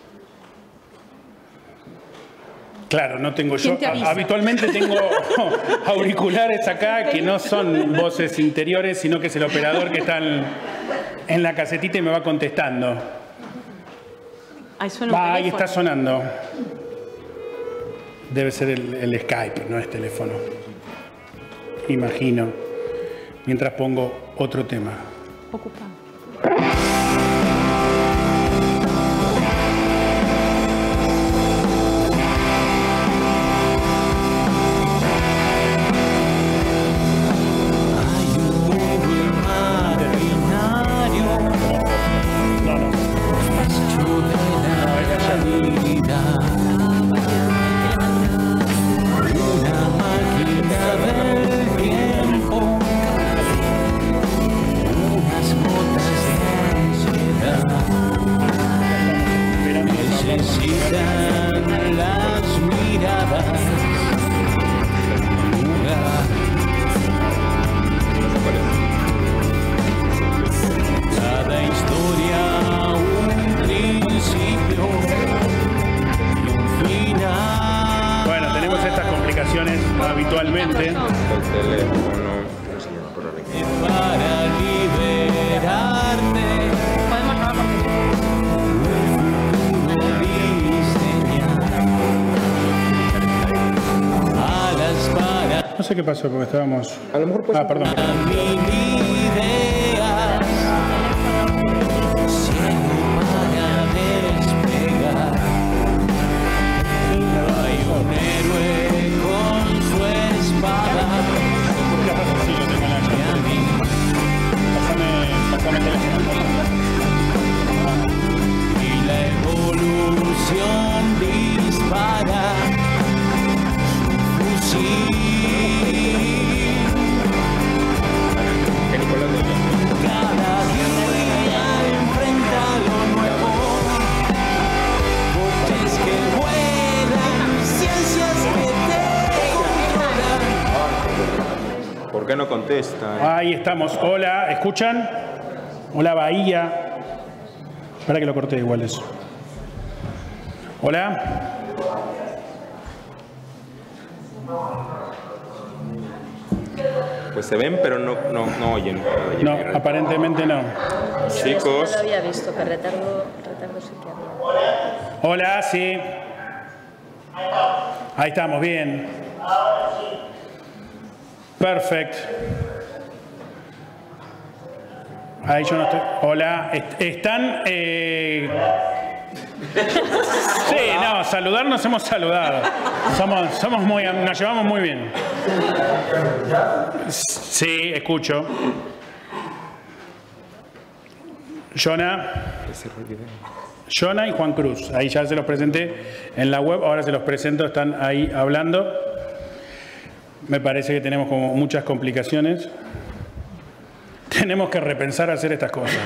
Claro, no tengo yo. Habitualmente tengo auriculares acá que no son voces interiores, sino que es el operador que está en la casetita y me va contestando. Ahí está sonando. Debe ser el Skype, no es teléfono. Imagino. Mientras pongo otro tema. Ocupado. sé qué pasó porque estábamos... A lo mejor pues... perdón. Y la evolución dispara su fusil. Cada día enfrenta lo nuevo. Coches que vuelan, ciencias que te controlan. ¿Por qué no contesta? Ahí estamos. Hola, ¿escuchan? Hola, Bahía. Espera que lo corté igual eso. Hola. Pues se ven, pero no oyen. No, aparentemente no. Chicos. No lo había visto, que retardo sí que había. Hola, sí. Ahí estamos, bien. Perfecto. Ahí yo no estoy. Hola, están. Sí, no, saludarnos hemos saludado. Somos muy, nos llevamos muy bien. Sí, escucho. Jonah y Juan Cruz. Ahí ya se los presenté en la web, ahora se los presento, están ahí hablando. Me parece que tenemos como muchas complicaciones. Tenemos que repensar hacer estas cosas.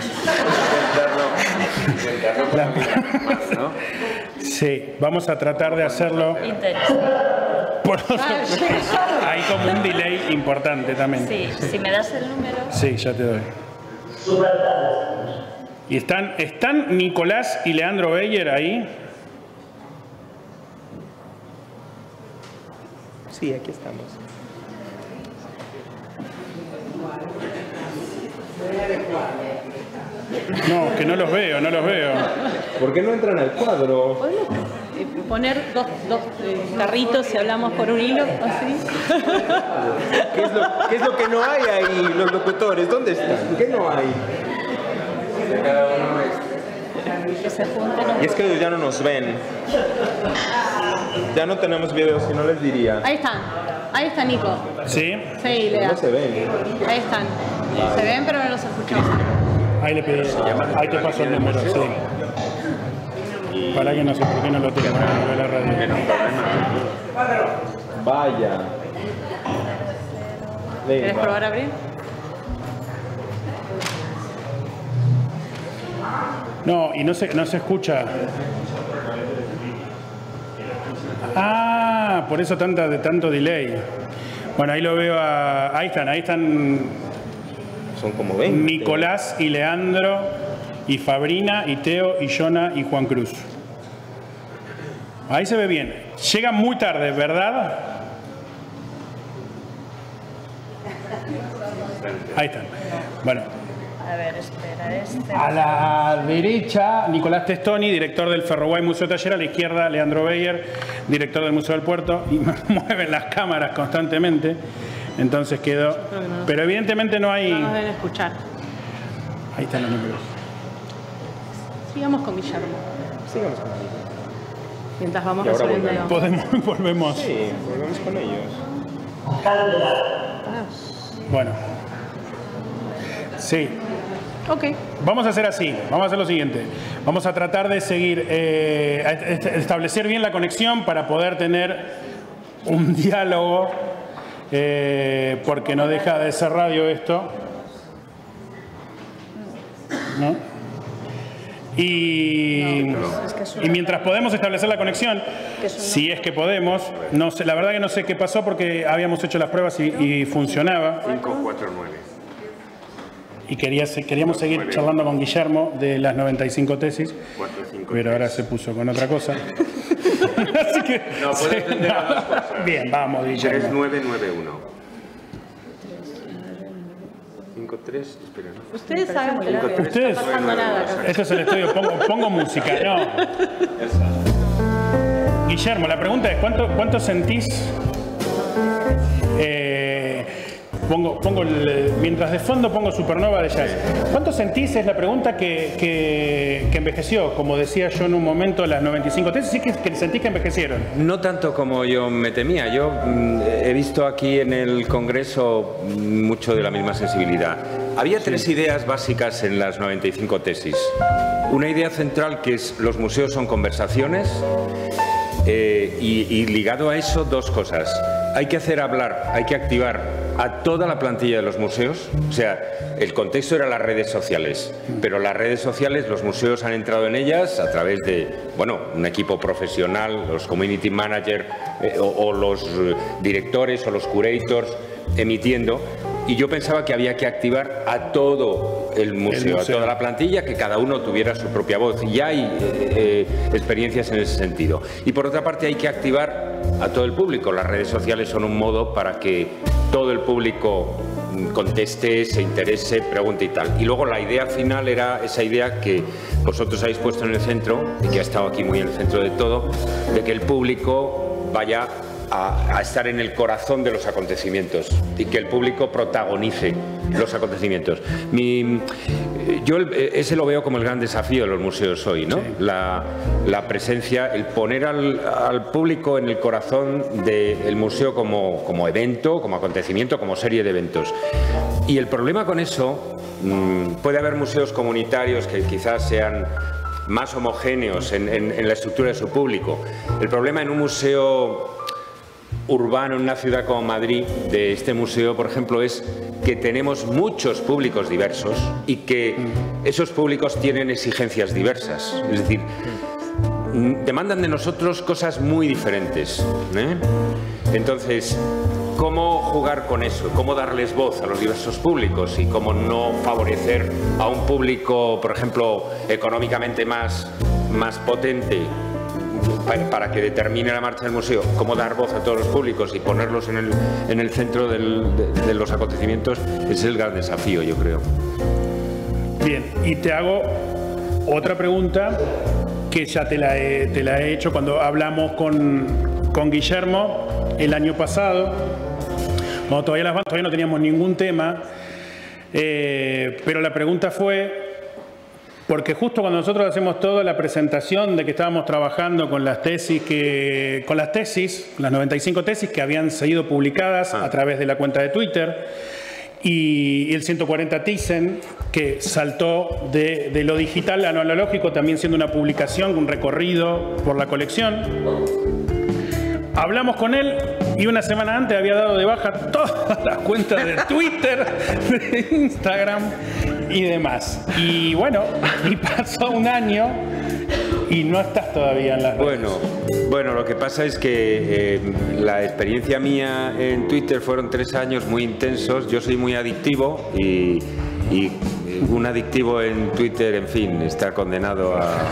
Sí, vamos a tratar de hacerlo. Hay como un delay importante también. Sí, si me das el número. Sí, ya te doy. ¿Y están Nicolás y Leandro Beyer ahí? Sí, aquí estamos. No, que no los veo, no los veo. ¿Por qué no entran al cuadro? ¿Podemos poner dos carritos y hablamos por un hilo? Así. ¿Qué es lo que no hay ahí, los locutores? ¿Dónde están? ¿Qué no hay? Que se junten. Y es que ellos ya no nos ven. Ya no tenemos videos, si no les diría. Ahí están. Ahí está Nico. ¿Sí? Sí, Lea. No se ven. Ahí están. Se ven, pero no los escuchamos. Ahí le pedí. Ahí te paso el número, sí. Para que no sé por qué no lo tengo en la radio. Vaya. ¿Quieres probar a abrir? No, y no se escucha. Ah, por eso tanto delay. Bueno, ahí lo veo ahí están. Son como 20. Nicolás y Leandro, y Fabrina, y Teo, y Jonah, y Juan Cruz. Ahí se ve bien. Llegan muy tarde, ¿verdad? Ahí están. Bueno. A ver, espera, A la derecha, Nicolás Testoni, director del Ferroguay Museo Taller. A la izquierda, Leandro Beyer, director del Museo del Puerto. Y mueven las cámaras constantemente. Entonces quedó... Pero evidentemente no hay... No nos deben escuchar. Ahí están los números. Sigamos con Guillermo. Sigamos con ellos. Mientras vamos Y ahora resolviendo. Volvemos. Sí, volvemos con ellos. Bueno. Sí. Ok. Vamos a hacer así, vamos a hacer lo siguiente. Vamos a tratar de seguir, establecer bien la conexión para poder tener un diálogo, porque no deja de ser radio esto. ¿No? Y mientras podemos establecer la conexión, si es que podemos, no sé, la verdad que no sé qué pasó porque habíamos hecho las pruebas y funcionaba. 549. Y queríamos seguir charlando con Guillermo de las 95 tesis, pero ahora se puso con otra cosa. Así que, No, puede entender las dos cosas. Bien, vamos, Guillermo. 3991. 53, espera, ¿no? Ustedes saben que no Ustedes, está pasando nada. esto es el estudio, pongo música, no. Guillermo, la pregunta es, ¿cuánto sentís mientras de fondo pongo Supernova de Jazz. ¿Cuánto sentís, es la pregunta, que envejeció? Como decía yo en un momento, las 95 tesis, ¿sí que sentís que envejecieron? No tanto como yo me temía. Yo he visto aquí en el Congreso mucho de la misma sensibilidad. Había tres ideas básicas en las 95 tesis. Una idea central, que es los museos son conversaciones, y ligado a eso dos cosas. Hay que hacer hablar, hay que activar a toda la plantilla de los museos. O sea, el contexto era las redes sociales, pero las redes sociales, los museos han entrado en ellas a través de, bueno, un equipo profesional, los community managers o los directores o los curators emitiendo. Y yo pensaba que había que activar a todo el museo, a toda la plantilla, que cada uno tuviera su propia voz. Y ya hay experiencias en ese sentido. Y por otra parte hay que activar a todo el público. Las redes sociales son un modo para que todo el público conteste, se interese, pregunte y tal. Y luego la idea final era esa idea que vosotros habéis puesto en el centro, y que ha estado aquí muy en el centro de todo, de que el público vaya a estar en el corazón de los acontecimientos y que el público protagonice los acontecimientos. Yo ese lo veo como el gran desafío de los museos hoy, ¿no? Sí. La presencia, el poner al público en el corazón del museo como evento, como acontecimiento, como serie de eventos. Y el problema con eso, puede haber museos comunitarios que quizás sean más homogéneos en la estructura de su público. El problema en un museo urbano, en una ciudad como Madrid, de este museo, por ejemplo, es que tenemos muchos públicos diversos y que esos públicos tienen exigencias diversas. Es decir, demandan de nosotros cosas muy diferentes, ¿eh? Entonces, ¿cómo jugar con eso? ¿Cómo darles voz a los diversos públicos? Y cómo no favorecer a un público, por ejemplo, económicamente más potente, para que determine la marcha del museo, cómo dar voz a todos los públicos y ponerlos en el centro de los acontecimientos, es el gran desafío, yo creo. Bien, y te hago otra pregunta que ya te la he hecho cuando hablamos con Guillermo el año pasado. Bueno, todavía no teníamos ningún tema, pero la pregunta fue... Porque justo cuando nosotros hacemos toda la presentación de que estábamos trabajando con las tesis, las 95 tesis que habían sido publicadas a través de la cuenta de Twitter, y el 140 Thyssen, que saltó de lo digital a lo analógico, también siendo una publicación, un recorrido por la colección. Hablamos con él y una semana antes había dado de baja todas las cuentas de Twitter, de Instagram y demás. Y bueno, y pasó un año y no estás todavía en las redes. Bueno, lo que pasa es que la experiencia mía en Twitter fueron 3 años muy intensos. Yo soy muy adictivo y un adictivo en Twitter, en fin, está condenado a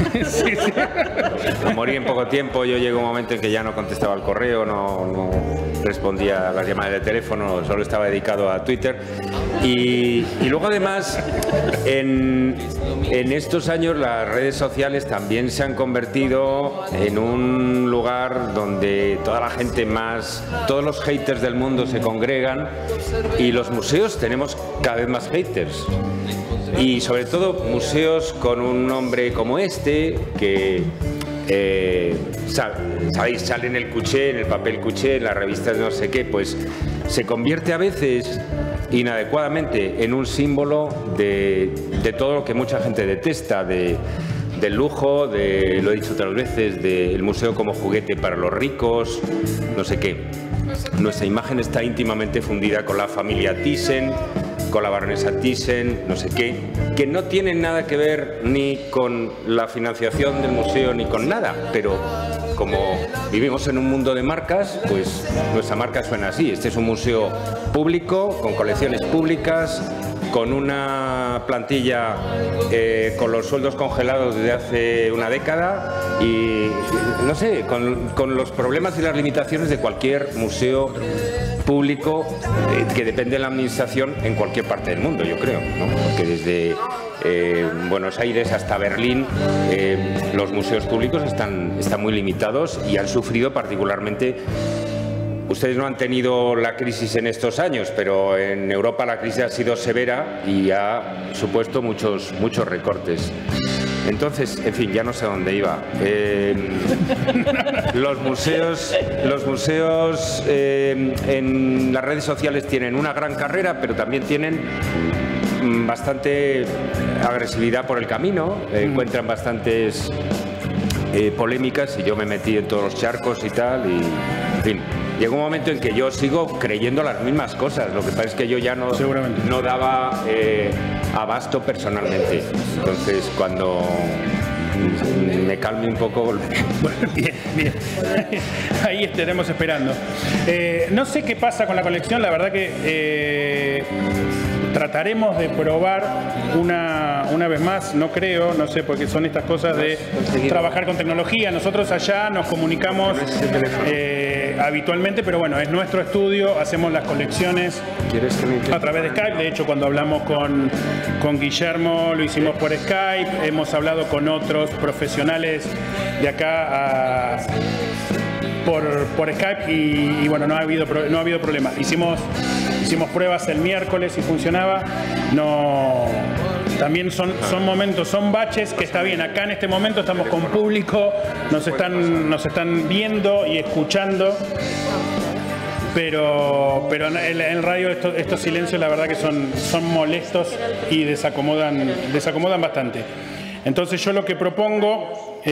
morir en poco tiempo. Yo llegué a un momento en que ya no contestaba el correo, no respondía a las llamadas de teléfono, solo estaba dedicado a Twitter. Y luego además, en estos años las redes sociales también se han convertido en un lugar donde toda la gente todos los haters del mundo se congregan, y los museos tenemos cada vez más haters. Y sobre todo museos con un nombre como este, que sabéis, sale en el cuché, en el papel cuché, en las revistas de no sé qué, pues se convierte a veces inadecuadamente en un símbolo de todo lo que mucha gente detesta, del lujo, lo he dicho otras veces, del museo como juguete para los ricos, no sé qué. Nuestra imagen está íntimamente fundida con la familia Thyssen, con la baronesa Thyssen, no sé qué, que no tienen nada que ver ni con la financiación del museo ni con nada, pero como vivimos en un mundo de marcas, pues nuestra marca suena así. Este es un museo público, con colecciones públicas, con una plantilla con los sueldos congelados desde hace una década y, no sé, con los problemas y las limitaciones de cualquier museo público que depende de la administración en cualquier parte del mundo, yo creo, ¿no? Porque desde Buenos Aires hasta Berlín los museos públicos están muy limitados y han sufrido particularmente ustedes no han tenido la crisis en estos años, pero en Europa la crisis ha sido severa y ha supuesto muchos recortes. Entonces, en fin, ya no sé dónde iba. Los museos en las redes sociales tienen una gran carrera, pero también tienen bastante agresividad por el camino, encuentran bastantes polémicas y yo me metí en todos los charcos y tal, y en fin. Llegó un momento en que yo sigo creyendo las mismas cosas, lo que pasa es que yo ya no daba abasto personalmente. Entonces, cuando me calme un poco, volveré. Bien. Ahí estaremos esperando. No sé qué pasa con la colección, la verdad que trataremos de probar una vez más, no creo, no sé, porque son estas cosas de trabajar con tecnología. Nosotros allá nos comunicamos habitualmente, pero bueno, es nuestro estudio, hacemos las colecciones a través de Skype. De hecho, cuando hablamos con Guillermo lo hicimos por Skype, hemos hablado con otros profesionales de acá por Skype y bueno, no ha habido problema. Hicimos pruebas el miércoles y funcionaba. También son momentos, son baches que está bien. Acá en este momento estamos con público, nos están viendo y escuchando. Pero en el radio estos silencios la verdad que son molestos y desacomodan bastante. Entonces yo lo que propongo...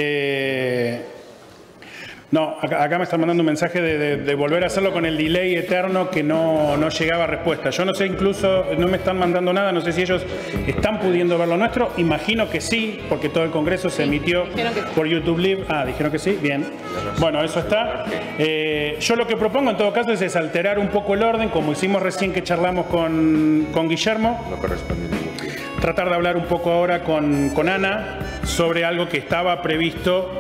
acá me están mandando un mensaje de volver a hacerlo con el delay eterno que no llegaba respuesta. Yo no sé, incluso no me están mandando nada, no sé si ellos están pudiendo ver lo nuestro. Imagino que sí, porque todo el congreso se emitió por YouTube Live. Dijeron que sí, bien. Bueno, eso está. Yo lo que propongo en todo caso es alterar un poco el orden, como hicimos recién que charlamos con Guillermo. No corresponde. Tratar de hablar un poco ahora con Ana sobre algo que estaba previsto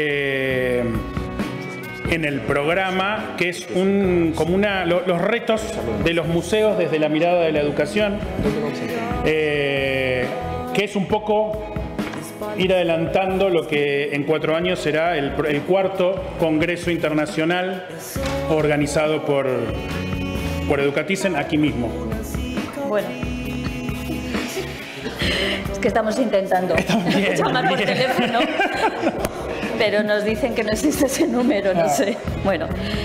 en el programa, que es los retos de los museos desde la mirada de la educación, que es un poco ir adelantando lo que en 4 años será el cuarto Congreso Internacional organizado por Educaticen aquí mismo. Bueno. Es que estamos intentando llamar por teléfono. Pero nos dicen que no existe ese número, no sé. Bueno,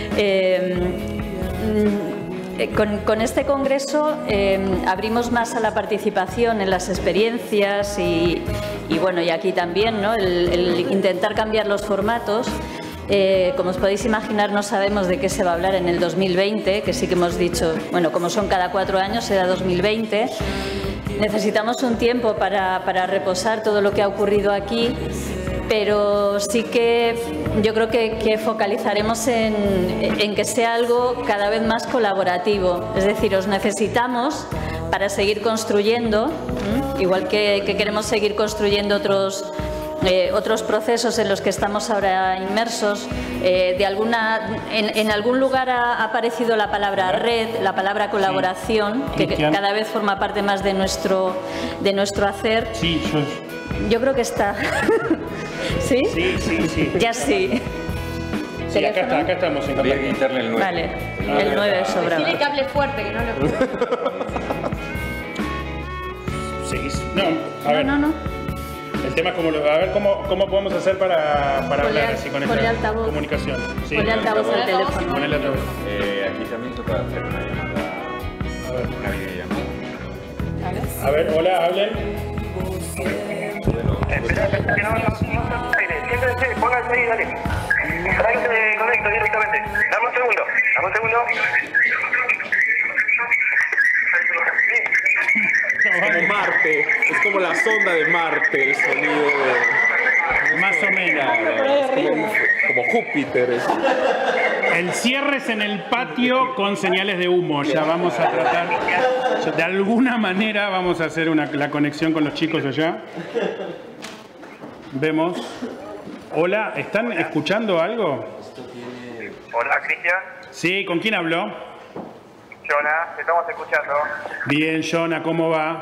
con este congreso abrimos más a la participación en las experiencias y bueno, y aquí también, ¿no? El intentar cambiar los formatos. Como os podéis imaginar, no sabemos de qué se va a hablar en el 2020, que sí que hemos dicho, bueno, como son cada 4 años, será 2020. Necesitamos un tiempo para reposar todo lo que ha ocurrido aquí. Pero sí que yo creo que focalizaremos en que sea algo cada vez más colaborativo. Es decir, os necesitamos para seguir construyendo, igual que queremos seguir construyendo otros procesos en los que estamos ahora inmersos. En algún lugar ha aparecido la palabra red, la palabra colaboración, que cada vez forma parte más de nuestro hacer. Sí, yo creo que está. ¿Sí? Sí. Ya sí. Sí, acá estamos en Habría que quitarle el 9. Vale, el 9 sobra. Tiene cable fuerte, que no le puedo. A ver. No. El tema es cómo podemos hacer para hablar así con esta comunicación. Sí, ponle altavoz al teléfono. Ponle altavoz. Aquí también toca hacer una llamada, una videollamada. A ver, hola, hablen. Siéntense, pónganse ahí, dale. Ahí se conecto directamente. Dame un segundo. Como Marte, es como la sonda de Marte, el sonido de... Más o menos. Como Júpiter. El cierre es en el patio con señales de humo. Ya vamos a tratar, de alguna manera vamos a hacer la conexión con los chicos allá. Vemos. Hola, ¿están escuchando algo? Hola, Cristian. Sí, ¿con quién habló? Jonah, te estamos escuchando. Bien, Jonah, ¿cómo va?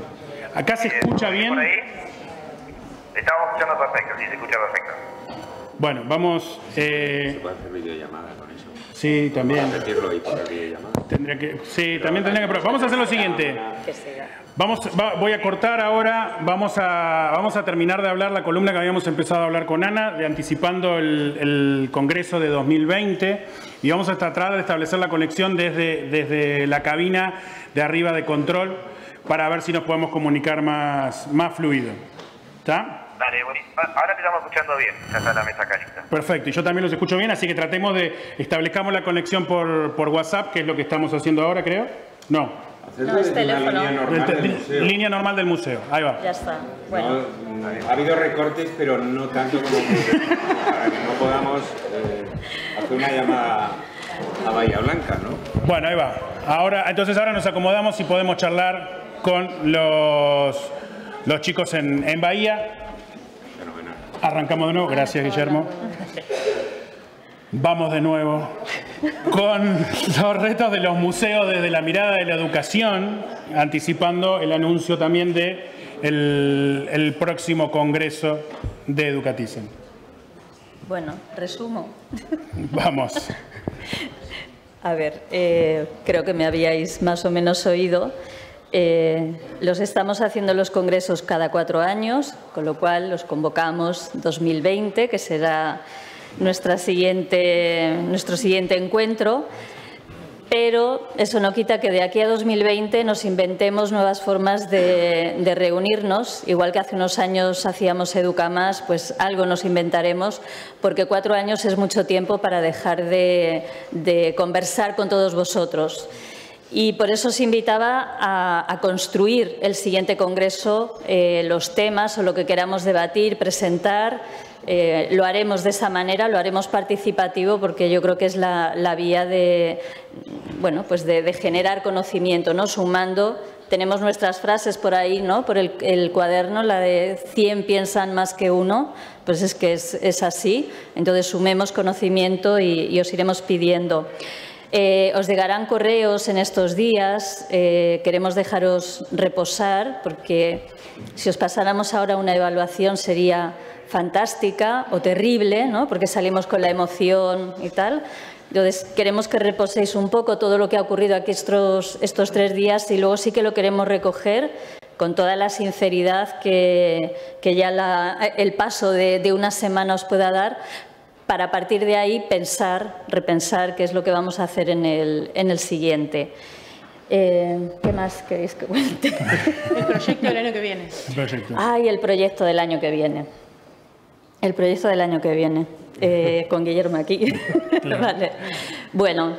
¿Acá se escucha bien? ¿Por ahí? Estamos escuchando perfecto, sí, se escucha perfecto. Bueno, vamos... ¿Se puede hacer videollamada con eso? Sí, también. Repetirlo y poner videollamada. Sí, también tendría que probar. Vamos a hacer lo siguiente. Voy a cortar ahora. Vamos a terminar de hablar la columna que habíamos empezado a hablar con Ana, de anticipando el Congreso de 2020. Y vamos a tratar de establecer la conexión desde la cabina de arriba de control para ver si nos podemos comunicar más fluido. ¿Está? Dale, buenísimo. Ahora te estamos escuchando bien. Ya está la mesa acá lista. Perfecto, y yo también los escucho bien, así que tratemos de establezcamos la conexión por WhatsApp, que es lo que estamos haciendo ahora, creo. No. No, es teléfono. Línea normal del museo. Ahí va. Ya está. Bueno. Ha habido recortes, pero no tanto como para que no podamos hacer una llamada a Bahía Blanca, ¿no? Bueno, ahí va. Entonces ahora nos acomodamos y podemos charlar con los chicos en Bahía. Arrancamos de nuevo. Gracias, Guillermo. Vamos de nuevo con los retos de los museos desde la mirada de la educación, anticipando el anuncio también de el próximo Congreso de Educaticen. Bueno, resumo. Vamos. A ver, creo que me habíais más o menos oído. Los estamos haciendo los congresos cada 4 años, con lo cual los convocamos 2020, que será nuestro siguiente encuentro, pero eso no quita que de aquí a 2020 nos inventemos nuevas formas de reunirnos. Igual que hace unos años hacíamos Educamás, pues algo nos inventaremos, porque 4 años es mucho tiempo para dejar de conversar con todos vosotros. Y por eso os invitaba a construir el siguiente congreso, los temas o lo que queramos debatir, presentar. Lo haremos de esa manera, lo haremos participativo, porque yo creo que es la vía de generar conocimiento, ¿no? Sumando. Tenemos nuestras frases por ahí, ¿no? Por el cuaderno, la de 100 piensan más que uno, pues es que es así. Entonces sumemos conocimiento y os iremos pidiendo. Os llegarán correos en estos días, queremos dejaros reposar, porque si os pasáramos ahora una evaluación sería fantástica o terrible, ¿no? Porque salimos con la emoción y tal. Entonces queremos que reposéis un poco todo lo que ha ocurrido aquí estos 3 días, y luego sí que lo queremos recoger con toda la sinceridad que ya el paso de una semana os pueda dar, para a partir de ahí repensar qué es lo que vamos a hacer en el siguiente. ¿Qué más queréis que cuente? El proyecto del año que viene. Ay, el proyecto del año que viene. El proyecto del año que viene. Con Guillermo aquí. Claro. Vale. Bueno,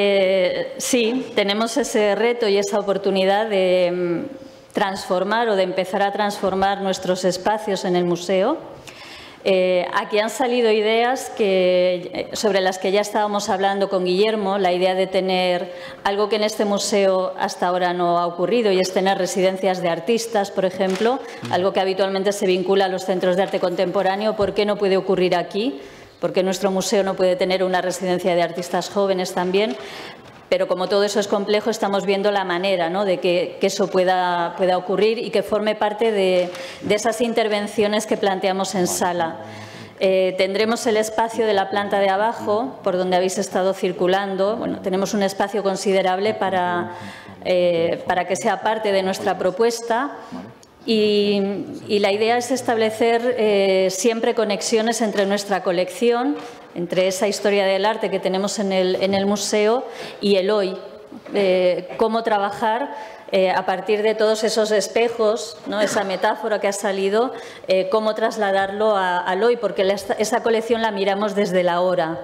sí, tenemos ese reto y esa oportunidad de transformar o de empezar a transformar nuestros espacios en el museo. Aquí han salido ideas sobre las que ya estábamos hablando con Guillermo, la idea de tener algo que en este museo hasta ahora no ha ocurrido, y es tener residencias de artistas, por ejemplo, algo que habitualmente se vincula a los centros de arte contemporáneo. ¿Por qué no puede ocurrir aquí? ¿Por qué nuestro museo no puede tener una residencia de artistas jóvenes también? Pero como todo eso es complejo, estamos viendo la manera, ¿no?, de que eso pueda ocurrir y que forme parte de esas intervenciones que planteamos en sala. Tendremos el espacio de la planta de abajo, por donde habéis estado circulando. Bueno, tenemos un espacio considerable para que sea parte de nuestra propuesta. Y la idea es establecer siempre conexiones entre nuestra colección, entre esa historia del arte que tenemos en el museo y el hoy. Cómo trabajar a partir de todos esos espejos, ¿no?, esa metáfora que ha salido, cómo trasladarlo al hoy, porque esa colección la miramos desde la hora.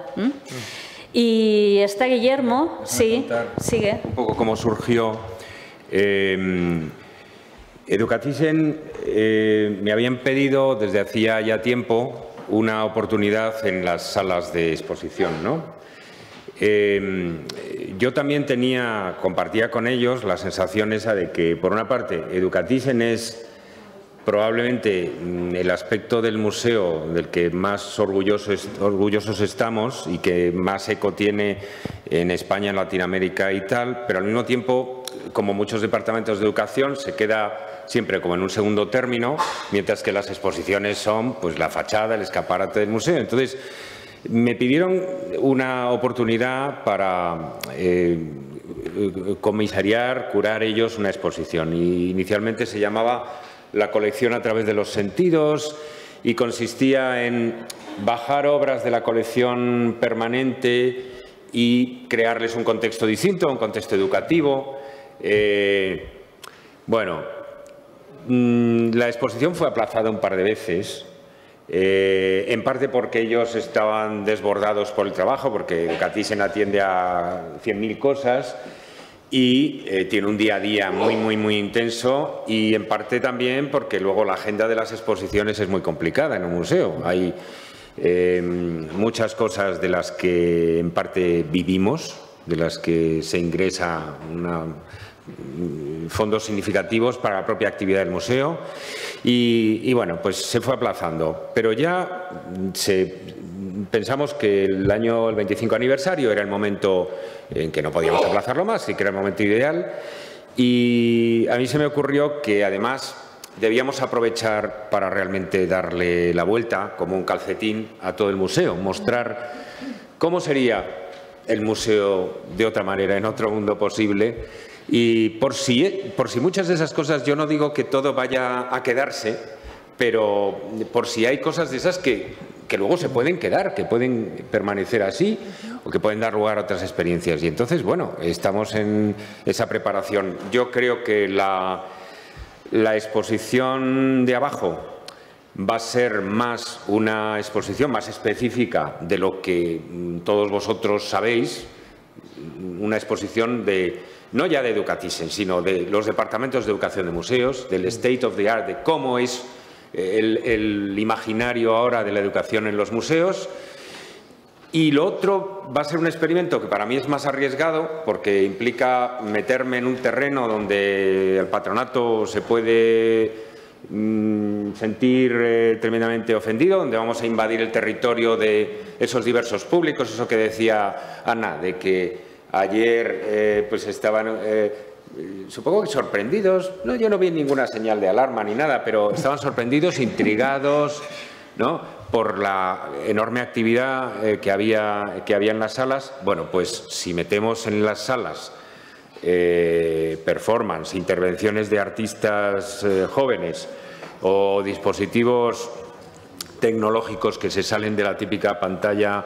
Y está Guillermo, sí, sigue. Un poco cómo surgió. Educaticen me habían pedido desde hacía ya tiempo una oportunidad en las salas de exposición, ¿no? Yo también compartía con ellos la sensación esa de que, por una parte, Educaticen es probablemente el aspecto del museo del que más orgullosos estamos y que más eco tiene en España, en Latinoamérica y tal, pero al mismo tiempo, como muchos departamentos de educación, se queda siempre como en un segundo término, mientras que las exposiciones son pues la fachada, el escaparate del museo. Entonces, me pidieron una oportunidad para comisariar, curar ellos una exposición. Y inicialmente se llamaba La colección a través de los sentidos y consistía en bajar obras de la colección permanente y crearles un contexto distinto, un contexto educativo. La exposición fue aplazada un par de veces, en parte porque ellos estaban desbordados por el trabajo, porque Educatisen atiende a 100.000 cosas y tiene un día a día muy intenso, y en parte también porque luego la agenda de las exposiciones es muy complicada en un museo. Hay muchas cosas de las que en parte vivimos, de las que se ingresa fondos significativos para la propia actividad del museo, y bueno, pues se fue aplazando. Pero ya pensamos que el 25 aniversario era el momento en que no podíamos aplazarlo más, y que era el momento ideal, y a mí se me ocurrió que además debíamos aprovechar para realmente darle la vuelta como un calcetín a todo el museo, mostrar cómo sería el museo de otra manera, en otro mundo posible. Y por si muchas de esas cosas, yo no digo que todo vaya a quedarse, pero por si hay cosas de esas que luego se pueden quedar, que pueden permanecer así o que pueden dar lugar a otras experiencias. Y entonces, bueno, estamos en esa preparación. Yo creo que la exposición de abajo va a ser más una exposición más específica de lo que todos vosotros sabéis, una exposición no ya de Educatisen, sino de los departamentos de educación de museos, del state of the art, de cómo es el imaginario ahora de la educación en los museos. Y lo otro va a ser un experimento que para mí es más arriesgado, porque implica meterme en un terreno donde el patronato se puede sentir tremendamente ofendido, donde vamos a invadir el territorio de esos diversos públicos, eso que decía Ana, de que ayer pues estaban, supongo que sorprendidos, no, yo no vi ninguna señal de alarma ni nada, pero estaban sorprendidos, intrigados, ¿no?, por la enorme actividad que había en las salas. Bueno, pues si metemos en las salas performance, intervenciones de artistas jóvenes o dispositivos tecnológicos que se salen de la típica pantalla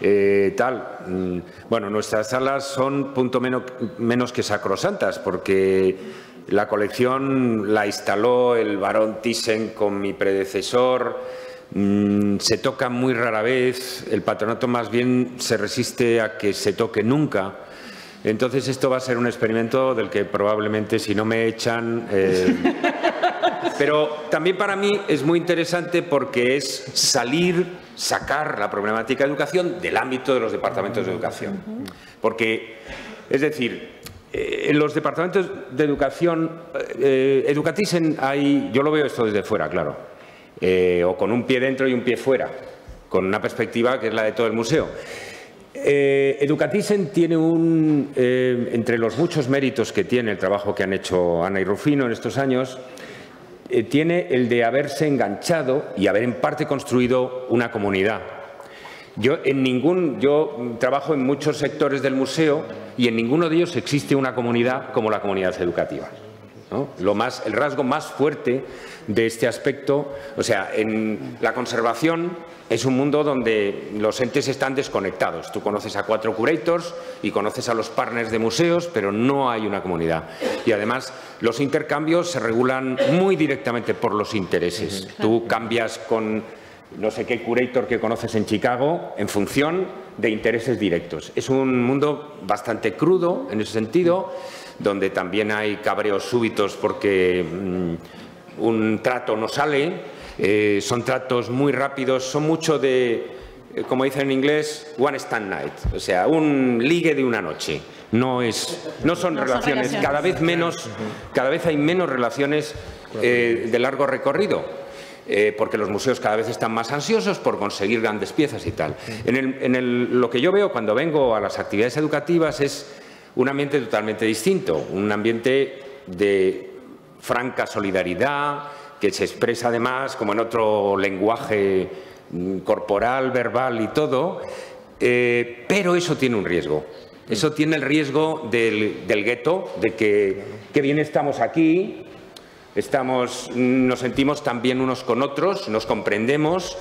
bueno, nuestras salas son punto menos que sacrosantas, porque la colección la instaló el barón Thyssen con mi predecesor. Se toca muy rara vez, el patronato más bien se resiste a que se toque nunca. Entonces esto va a ser un experimento del que probablemente, si no me echan... Pero también para mí es muy interesante porque es sacar la problemática de educación del ámbito de los departamentos de educación. Porque, es decir, en los departamentos de educación, Educatisen hay, yo lo veo esto desde fuera, claro, o con un pie dentro y un pie fuera, con una perspectiva que es la de todo el museo. Educatisen tiene entre los muchos méritos que tiene el trabajo que han hecho Ana y Rufino en estos años, tiene el de haberse enganchado y haber en parte construido una comunidad. Yo trabajo en muchos sectores del museo y en ninguno de ellos existe una comunidad como la comunidad educativa, ¿no? El rasgo más fuerte de este aspecto, o sea, en la conservación es un mundo donde los entes están desconectados. Tú conoces a 4 curators y conoces a los partners de museos, pero no hay una comunidad. Y además los intercambios se regulan muy directamente por los intereses. Tú cambias con no sé qué curator que conoces en Chicago en función de intereses directos. Es un mundo bastante crudo en ese sentido, donde también hay cabreos súbitos porque un trato no sale. Son tratos muy rápidos, son mucho de, como dicen en inglés, one stand night, o sea, un ligue de una noche. No son relaciones, cada vez hay menos relaciones de largo recorrido, porque los museos cada vez están más ansiosos por conseguir grandes piezas y tal. Lo que yo veo cuando vengo a las actividades educativas es un ambiente totalmente distinto, un ambiente de franca solidaridad, que se expresa además como en otro lenguaje corporal, verbal y todo, pero eso tiene un riesgo. Eso tiene el riesgo del gueto, de que qué bien estamos aquí, nos sentimos tan bien unos con otros, nos comprendemos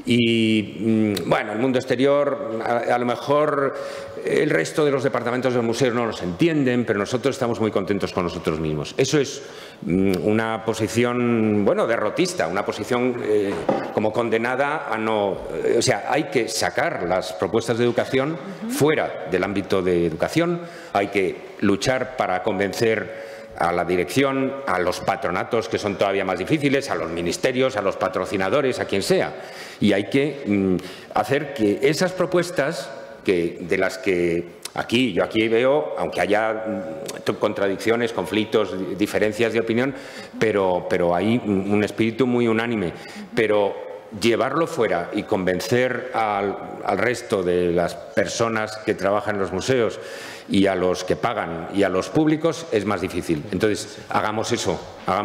y, bueno, el mundo exterior, a lo mejor el resto de los departamentos de los museos no nos entienden, pero nosotros estamos muy contentos con nosotros mismos. Eso es una posición, bueno, derrotista, una posición como condenada a no... O sea, hay que sacar las propuestas de educación fuera del ámbito de educación, hay que luchar para convencer a la dirección, a los patronatos, que son todavía más difíciles, a los ministerios, a los patrocinadores, a quien sea. Y hay que hacer que esas propuestas, de las que yo aquí veo, aunque haya contradicciones, conflictos, diferencias de opinión, pero hay un espíritu muy unánime. Pero llevarlo fuera y convencer al resto de las personas que trabajan en los museos y a los que pagan y a los públicos es más difícil. Entonces, hagamos eso.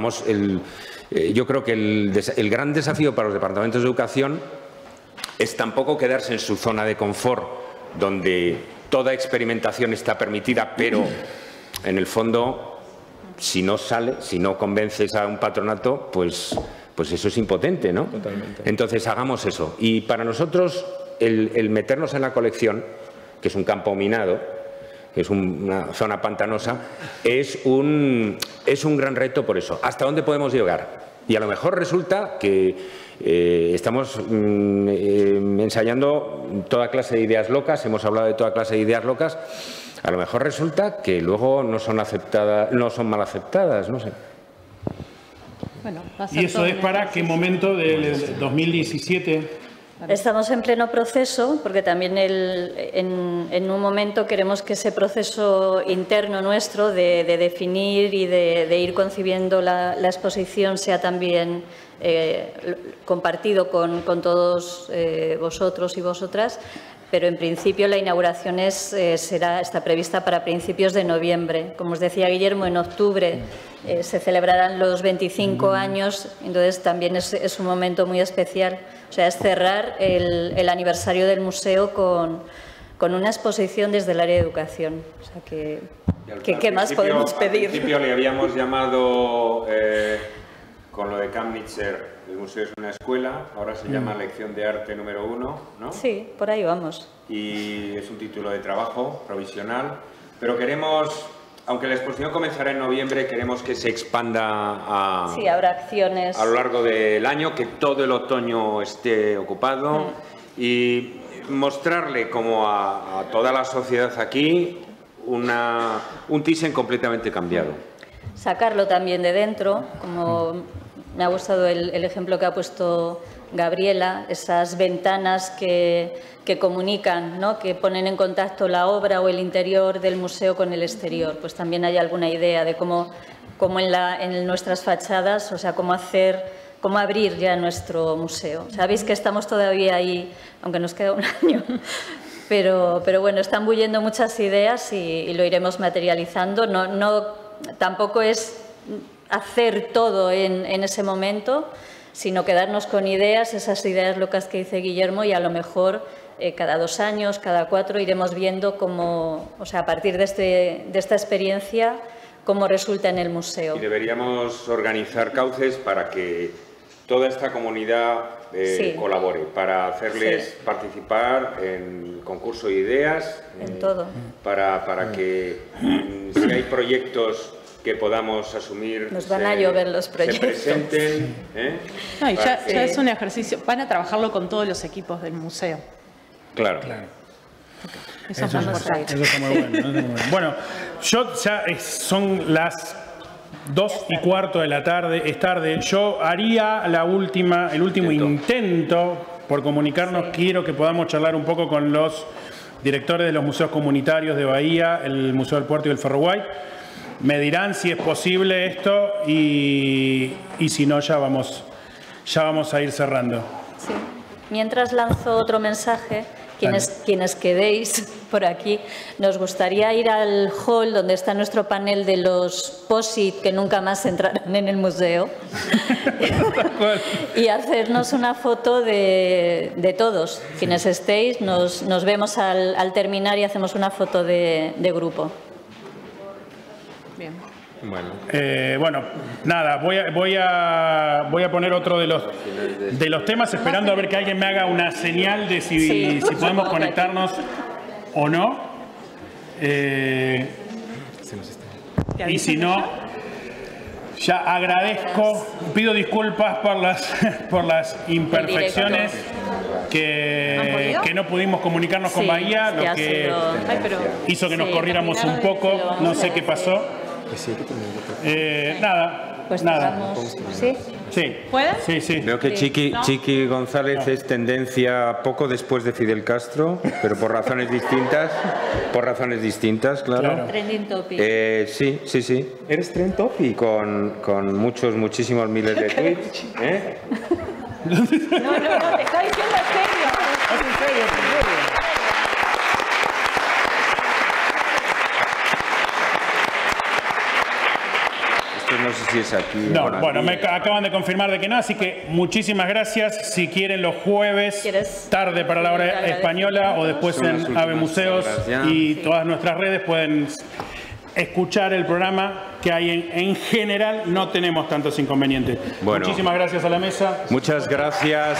Yo creo que el gran desafío para los departamentos de educación es tampoco quedarse en su zona de confort, donde toda experimentación está permitida, pero en el fondo, si no sale, si no convences a un patronato, pues eso es impotente, ¿no? Totalmente. Entonces, hagamos eso. Y para nosotros, el meternos en la colección, que es un campo minado, que es una zona pantanosa, es un gran reto por eso. ¿Hasta dónde podemos llegar? Y a lo mejor resulta que estamos ensayando toda clase de ideas locas, hemos hablado de toda clase de ideas locas, a lo mejor resulta que luego no son mal aceptadas, no sé. Bueno, ¿y eso es para qué momento del 2017? Estamos en pleno proceso, porque también en un momento queremos que ese proceso interno nuestro de definir y de ir concibiendo la exposición sea también compartido con todos vosotros y vosotras, pero en principio la inauguración está prevista para principios de noviembre. Como os decía Guillermo, en octubre se celebrarán los 25 años, entonces también es un momento muy especial. O sea, es cerrar el aniversario del museo con una exposición desde el área de educación. O sea, ¿qué más podemos pedir? Al principio le habíamos llamado, con lo de Kamnitzer, el museo es una escuela, ahora se llama Lección de Arte número 1, ¿no? Sí, por ahí vamos. Y es un título de trabajo provisional, pero queremos... Aunque la exposición comenzará en noviembre, queremos que se expanda sí, habrá acciones a lo largo del año, que todo el otoño esté ocupado y mostrarle como a toda la sociedad aquí un Thyssen completamente cambiado. Sacarlo también de dentro, como me ha gustado el ejemplo que ha puesto Gabriela, esas ventanas que comunican, ¿no? Que ponen en contacto la obra o el interior del museo con el exterior. Pues también hay alguna idea de cómo en nuestras fachadas, o sea, cómo abrir ya nuestro museo. Sabéis que estamos todavía ahí, aunque nos queda un año, pero bueno, están bulliendo muchas ideas y lo iremos materializando. Tampoco es hacer todo en ese momento, sino quedarnos con ideas, esas ideas locas que dice Guillermo, y a lo mejor cada 2 años, cada 4, iremos viendo cómo, o sea, a partir de esta experiencia, cómo resulta en el museo. Y deberíamos organizar cauces para que toda esta comunidad colabore, para hacerles participar en concurso de ideas, en todo, para que si hay proyectos que podamos asumir, nos van a llover los proyectos. Se presenten. No, y ya es un ejercicio. Van a trabajarlo con todos los equipos del museo. Claro. Eso es muy importante. Eso está muy bueno. Bueno, son las 2:15 de la tarde, es tarde. Yo haría el último intento por comunicarnos. Quiero que podamos charlar un poco con los directores de los museos comunitarios de Bahía, el Museo del Puerto y el Ferroguay. Me dirán si es posible esto y si no, ya vamos a ir cerrando. Sí. Mientras lanzo otro mensaje, quienes quedéis por aquí. Nos gustaría ir al hall donde está nuestro panel de los POSIT que nunca más entrarán en el museo y hacernos una foto de todos. Quienes estéis, nos vemos al terminar y hacemos una foto de grupo. Bien. Bueno, nada, voy a poner otro de los temas, esperando a ver que alguien me haga una señal de si podemos conectarnos o no. Y si no, ya agradezco, pido disculpas por las imperfecciones que no pudimos comunicarnos con Bahía, lo que hizo que nos corriéramos un poco, no sé qué pasó. Nada, pues nada. ¿Sí? Sí. ¿Puedes? Sí, sí. Veo que Chiqui González es tendencia poco después de Fidel Castro, pero por razones distintas. Por razones distintas, claro. Trending topic. Sí. ¿Eres trend topic? Con muchísimos miles de tweets. No, te está diciendo en serio. Es en serio. No sé si es aquí. No, bueno, me acaban de confirmar de que no, así que muchísimas gracias. Si quieren los jueves, tarde para la hora española o después en Ave Museos y todas nuestras redes pueden escuchar el programa que hay en general, no tenemos tantos inconvenientes. Bueno, muchísimas gracias a la mesa. Muchas gracias.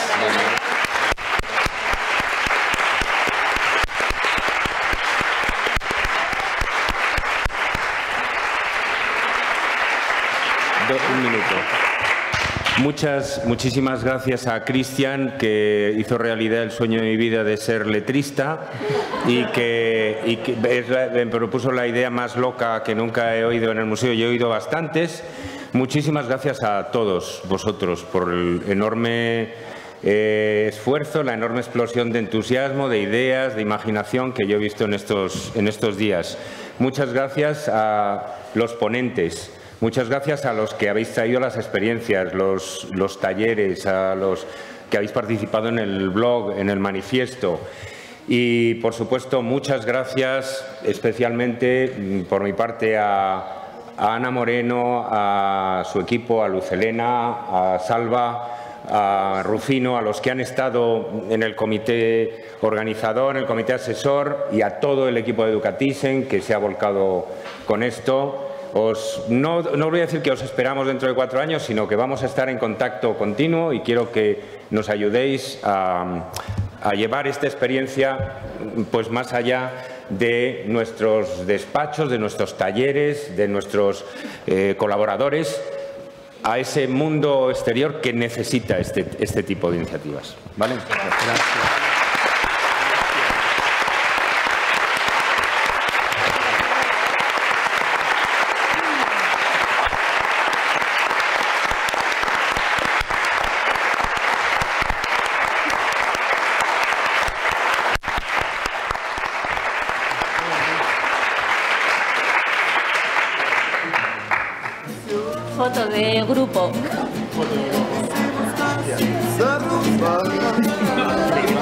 Un minuto. Muchísimas gracias a Cristian, que hizo realidad el sueño de mi vida de ser letrista y que me propuso la idea más loca que nunca he oído en el museo. Yo he oído bastantes. Muchísimas gracias a todos vosotros por el enorme esfuerzo, la enorme explosión de entusiasmo, de ideas, de imaginación que yo he visto en estos días. Muchas gracias a los ponentes. Muchas gracias a los que habéis traído las experiencias, los talleres, a los que habéis participado en el blog, en el manifiesto. Y, por supuesto, muchas gracias especialmente por mi parte a Ana Moreno, a su equipo, a Luz Helena, a Salva, a Rufino, a los que han estado en el comité organizador, en el comité asesor y a todo el equipo de Educatisen que se ha volcado con esto. No voy a decir que os esperamos dentro de 4 años, sino que vamos a estar en contacto continuo y quiero que nos ayudéis a llevar esta experiencia pues más allá de nuestros despachos, de nuestros talleres, de nuestros colaboradores, a ese mundo exterior que necesita este tipo de iniciativas. ¿Vale? Gracias. Foto de grupo.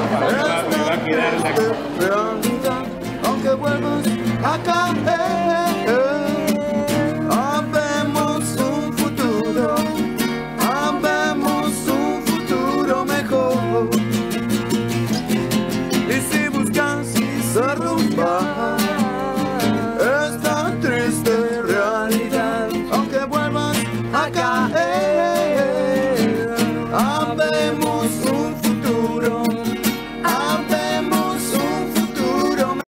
Aunque vuelvas a caer.